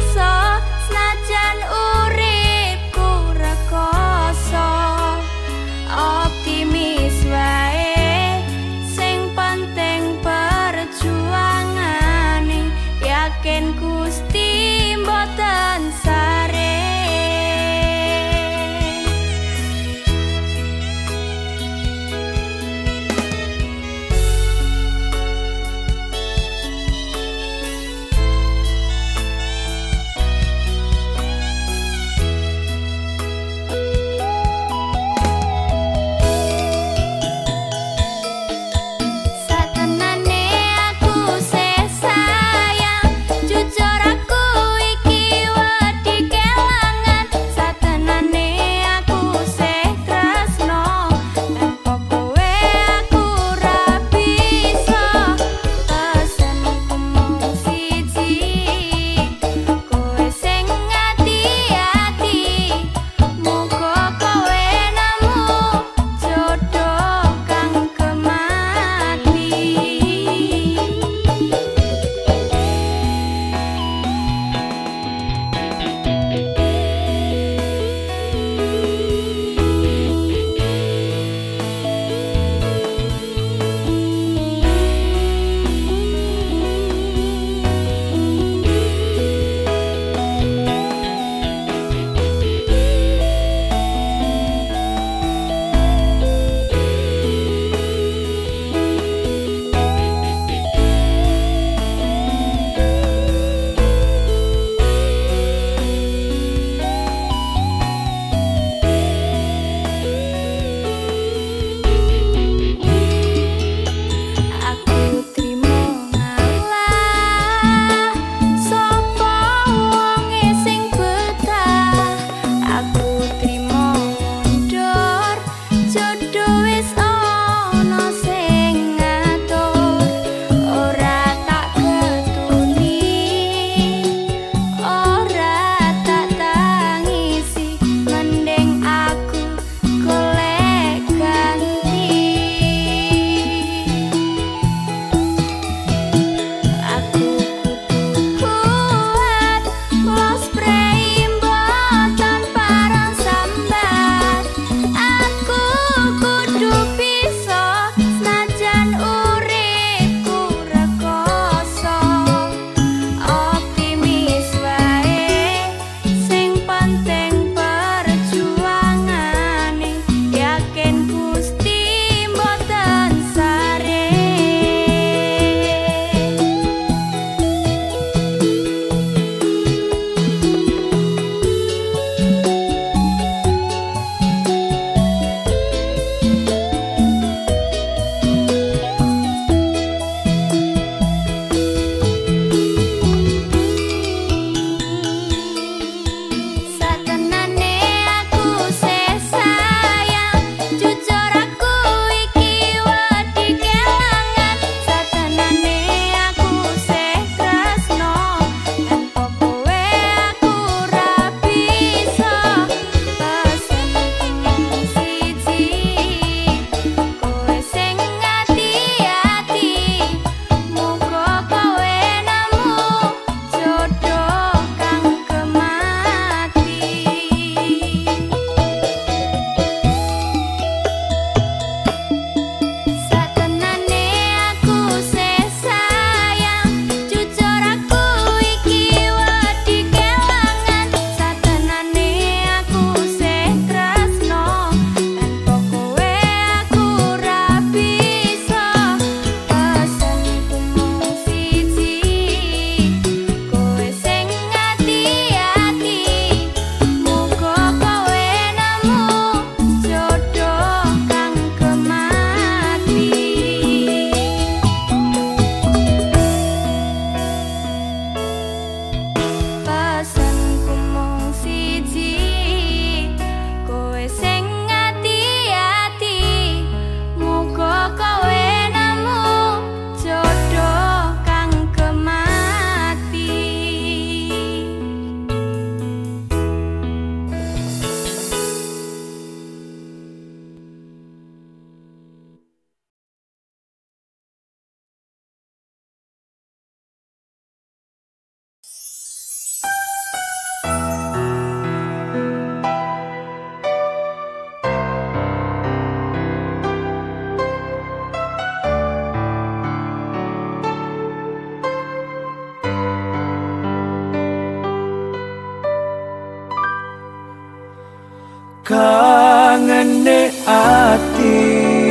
Kangene ati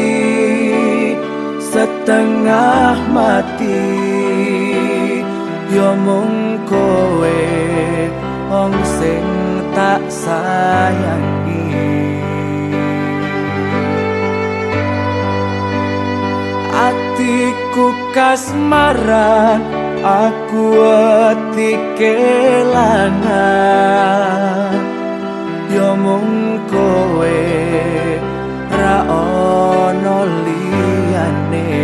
setengah mati, yo mung kowe wong sing tak sayangi. Atiku kasmaran, aku ati kelangan, yo mung kowe ra ono liyane.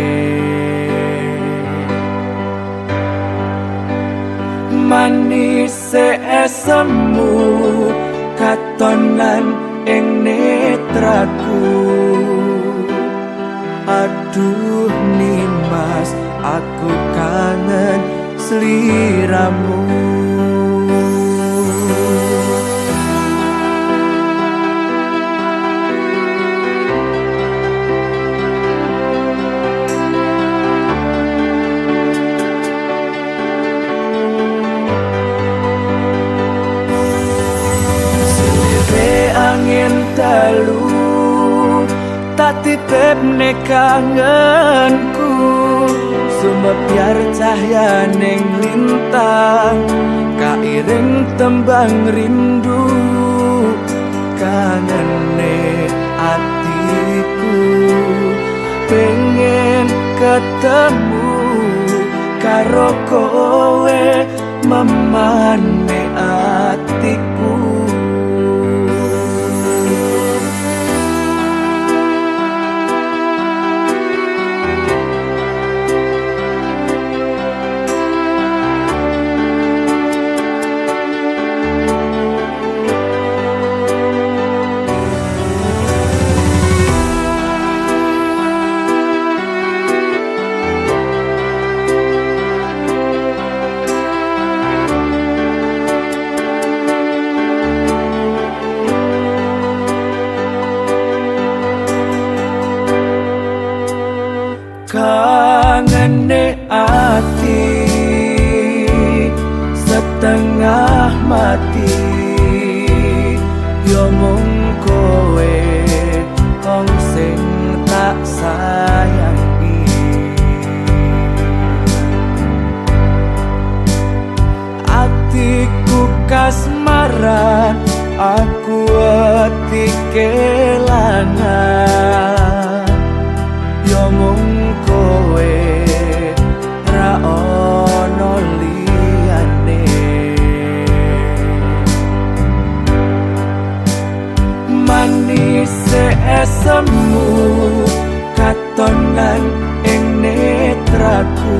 Manise esemu katonan ing netraku. Aduh Nimas, aku kangen sliramu. Angin dalu tak titip ne kangenku, sumebyar cahya ning lintang, kairing tembang rindu. Kangene atiku pengen ketemu karo kowe, memane atiku. Kangene ati setengah mati, yo mung kowe wong sing tak sayangi. Atiku kasmaran, aku ati kelangan, yo mung kowe ra ono liyane. Manise esemu katonan ing netraku.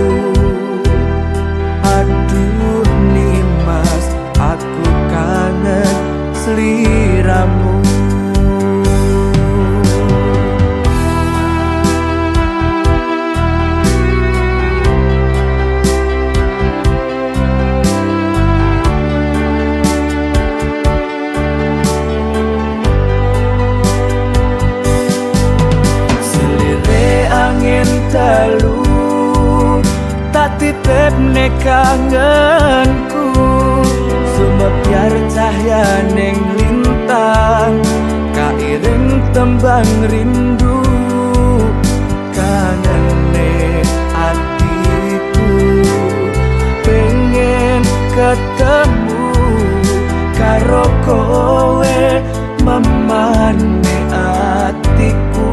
Aduh Nimas, aku kangen sliramu. Dalu tak titip ne kangenku, sumebyar cahya ning lintang, kairing tembang rindu. Kangene atiku pengen ketemu karo kowe, memane atiku.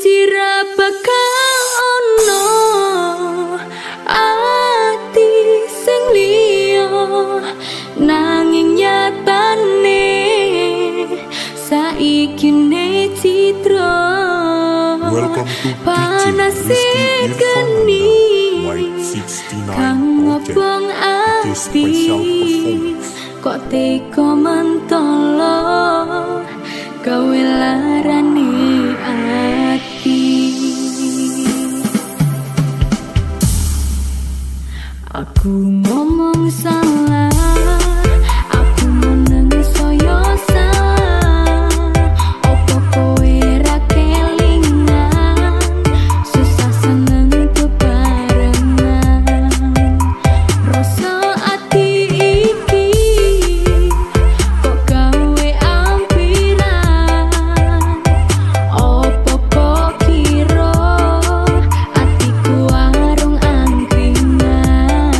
Senjira bakal ono ati sing liya nanging nyatane saiki ne citra. Welcome to panas geni kang ngobong ati kok teko mentolo gawe larane ati. Aku ngomong salah, aku meneng saya salah. Opo kowe ra kelingan, susah seneng bebarengan. Rasa ati iki kok gawe ampiran. Opo kok kira atiku warung angkringan.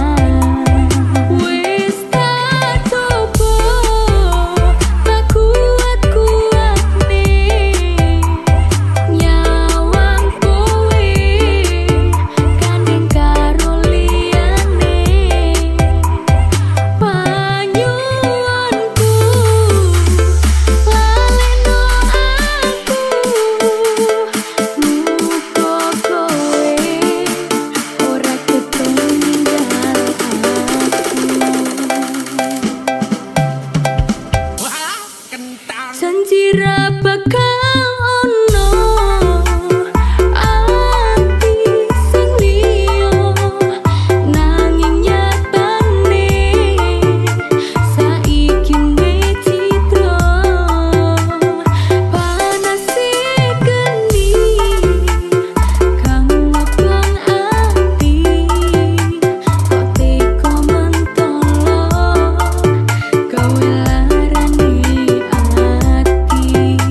Wis tak coba tak kuat-kuatne nyawang kowe kandeng karo liyane. Panyuwunku laleno aku muga kowe ora ketinggal aku. Senjira bakal ono ati sing liya nanging nyatane saiki ne citra. Panas geni kang ngobong ati kok teko mentolo gawe larane ati.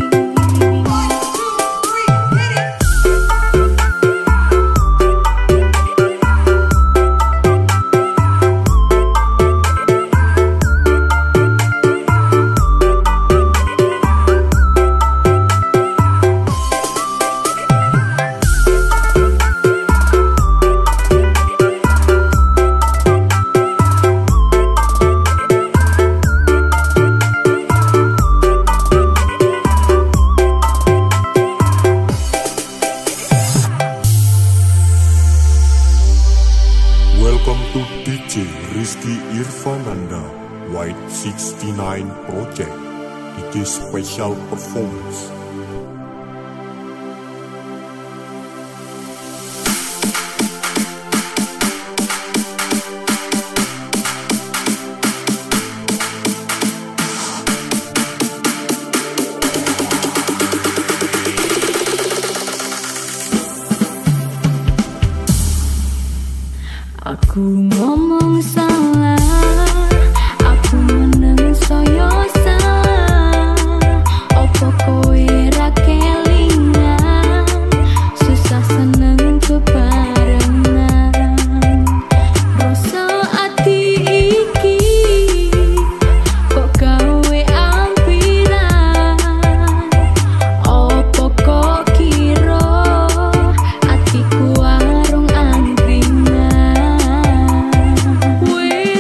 Welcome to DJ Rizky Irfananda White 69 Project. It is special performance. Aku ngomong salah, aku meneng saya salah. Opo kowe ra kelingan, susah seneng bebarengan. Rasa ati iki kok gawe ampiran. Opo kok kira atiku warung angkringan. Wis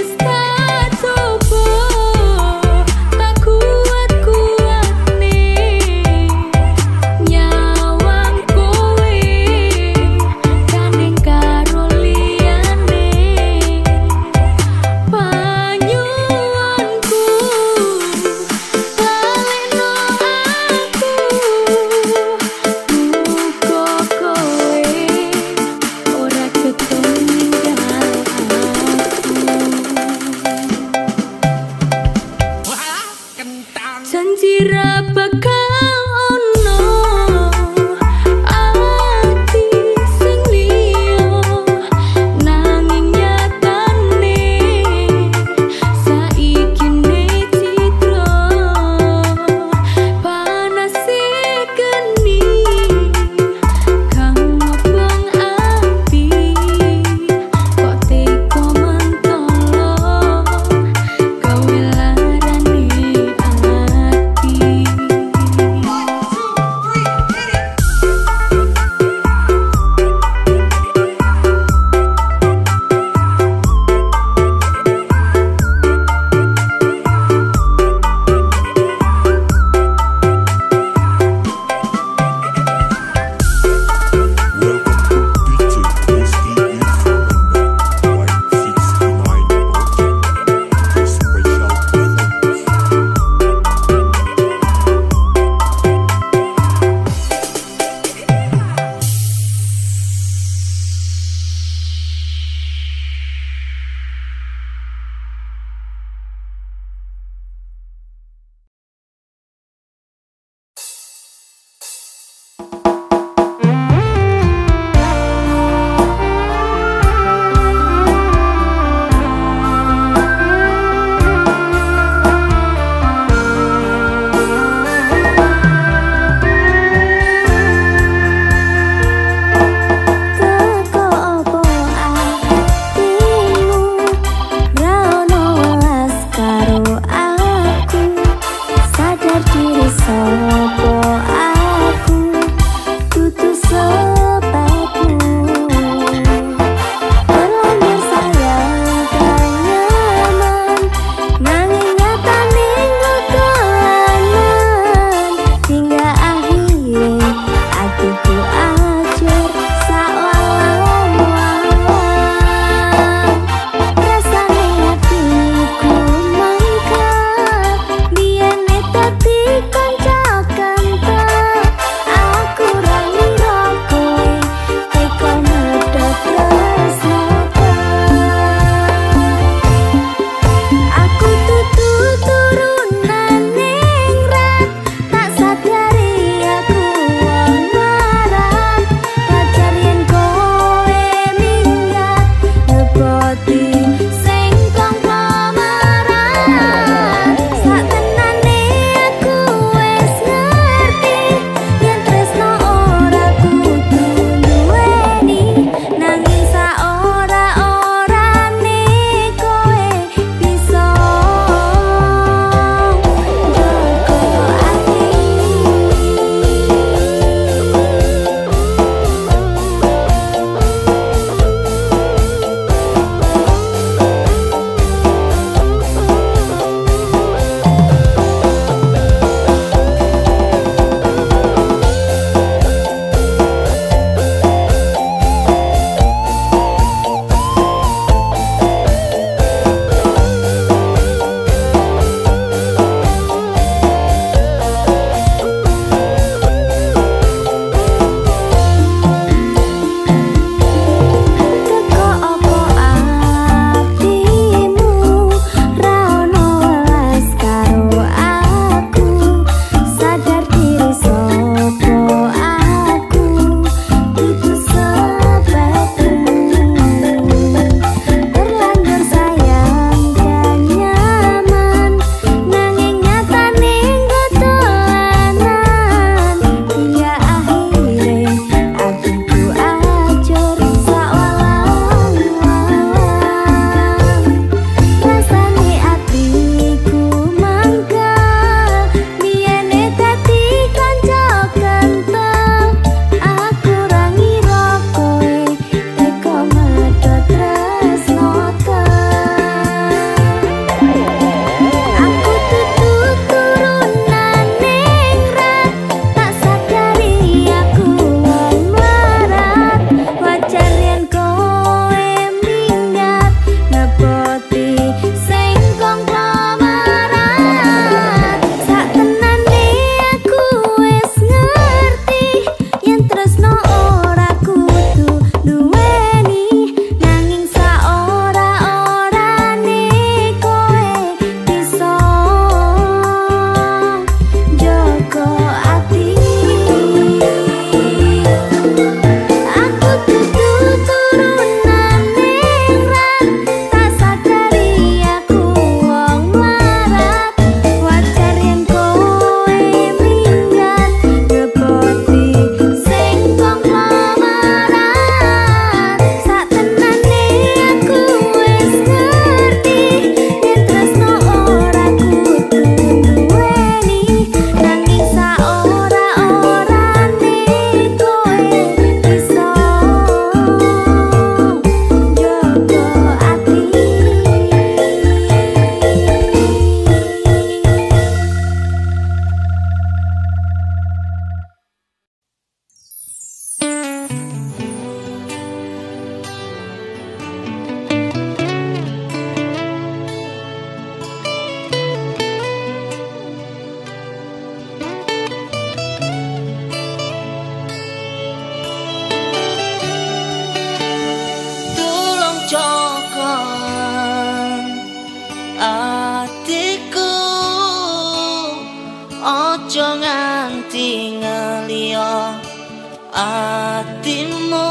atimu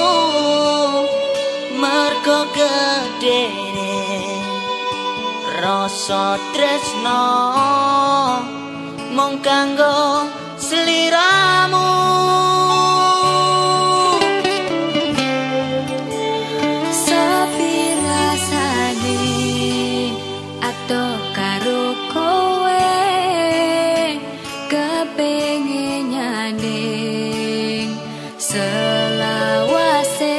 mergo gedene rasa tresno mung kanggo sliramu. Sepi rasane ato karo kowe kepengin nyanding selawase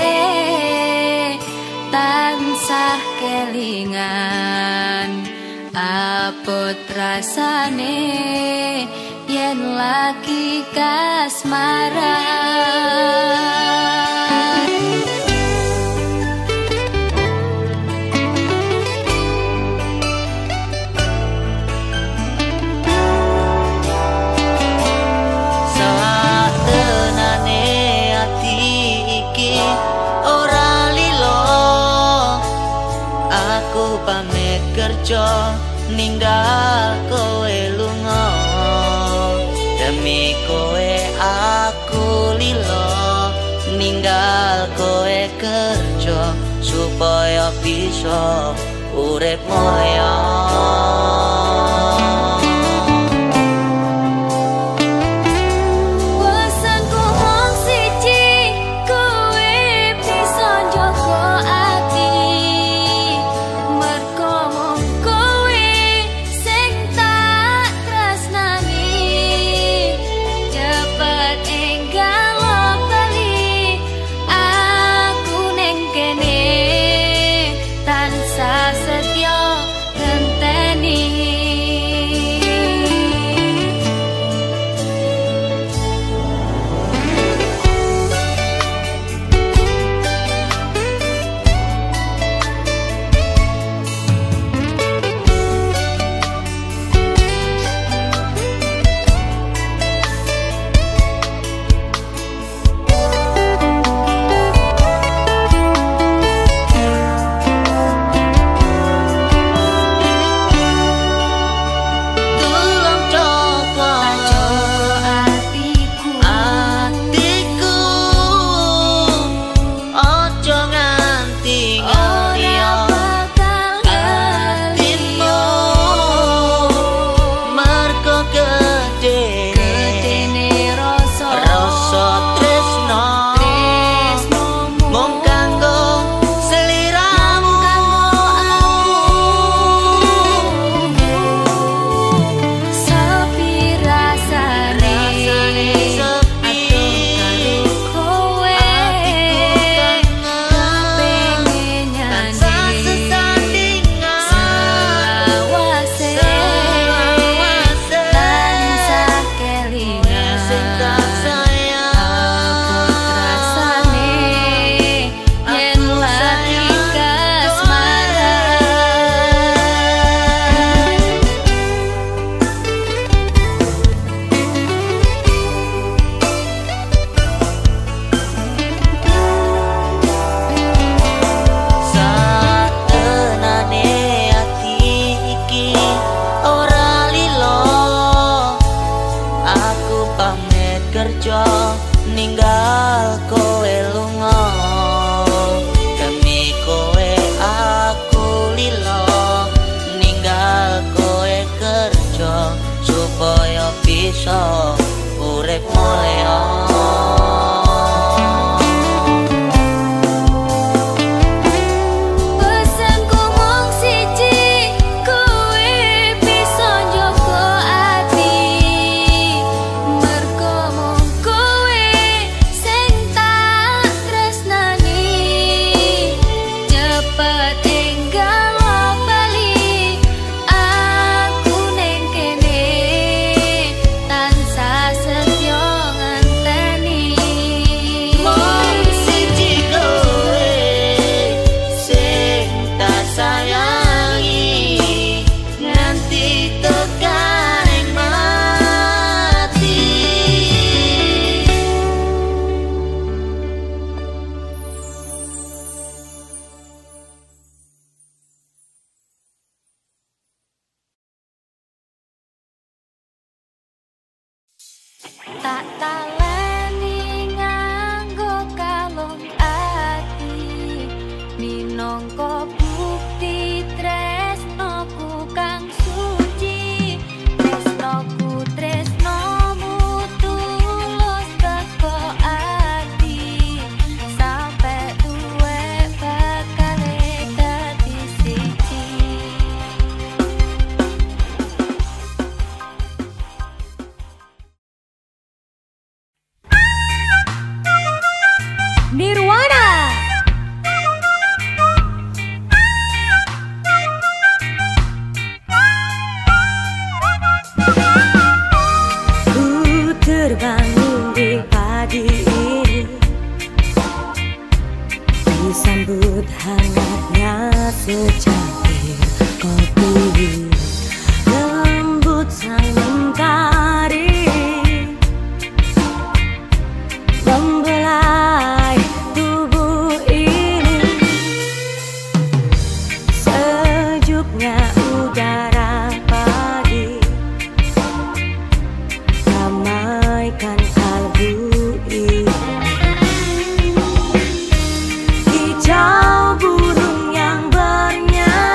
tansah kelingan apot rasane yen lagi kasmaran. Satenane ati iki ora lilo, aku pamit kerja ninggal kowe lunga. Demi kowe aku lilo ninggal kowe kerja supaya bisa urip mulya. Ninggal kowe lunga, demi kowe aku lilo ninggal kowe kerja supaya bisa urip mulya. Tak taleni nganggo Nirwana. Ku terbangun di pagi ini, disambut hangatnya secangkir kopi, lembut sang mentari membelai tubuh ini, sejuknya udara pagi ramaikan kalbu ini. Hijau burung yang bernyanyi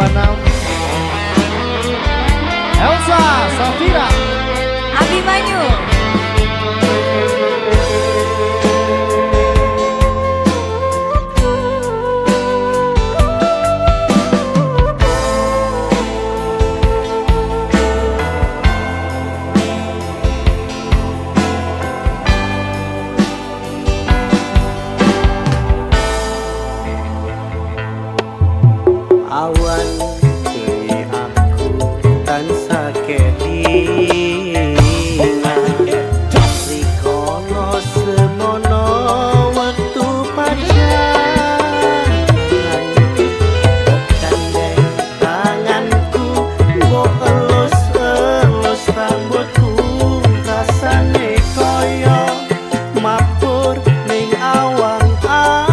Elsa Safira Abimanyu. Awan deui aku tansah kelingan rikono semono waktu pacaran kandeng tanganku mbok elus-elus rambutku rasane koyo mabur ning awang-awang.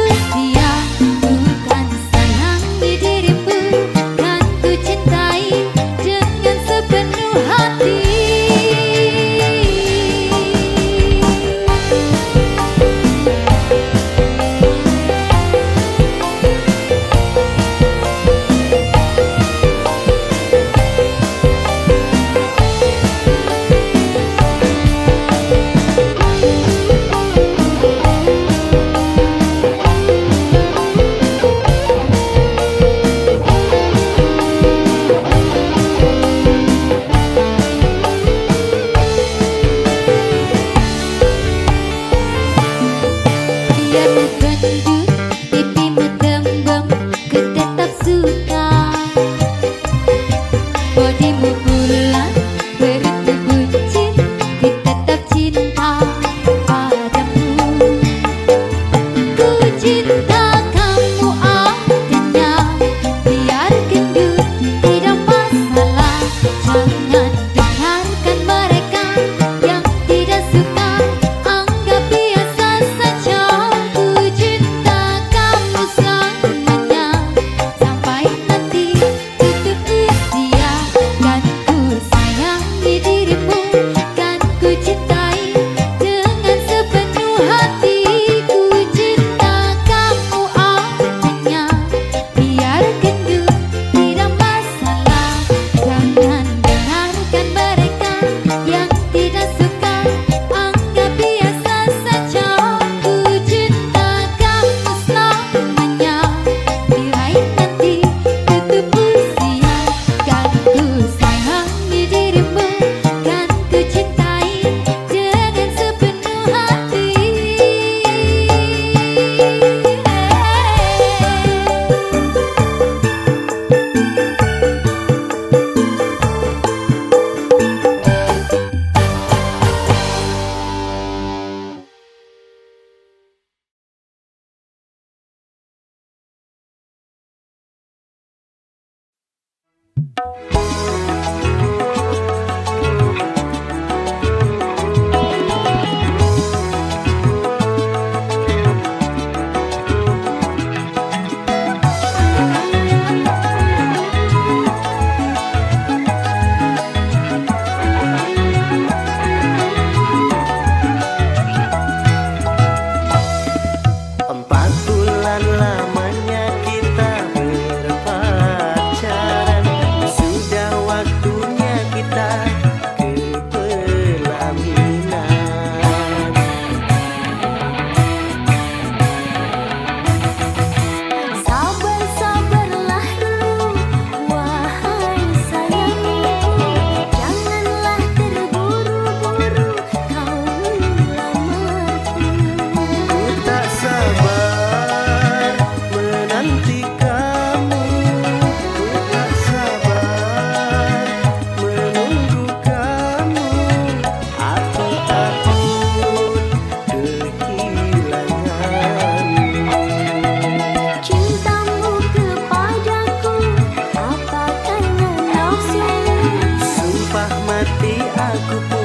Kan ku cintai aku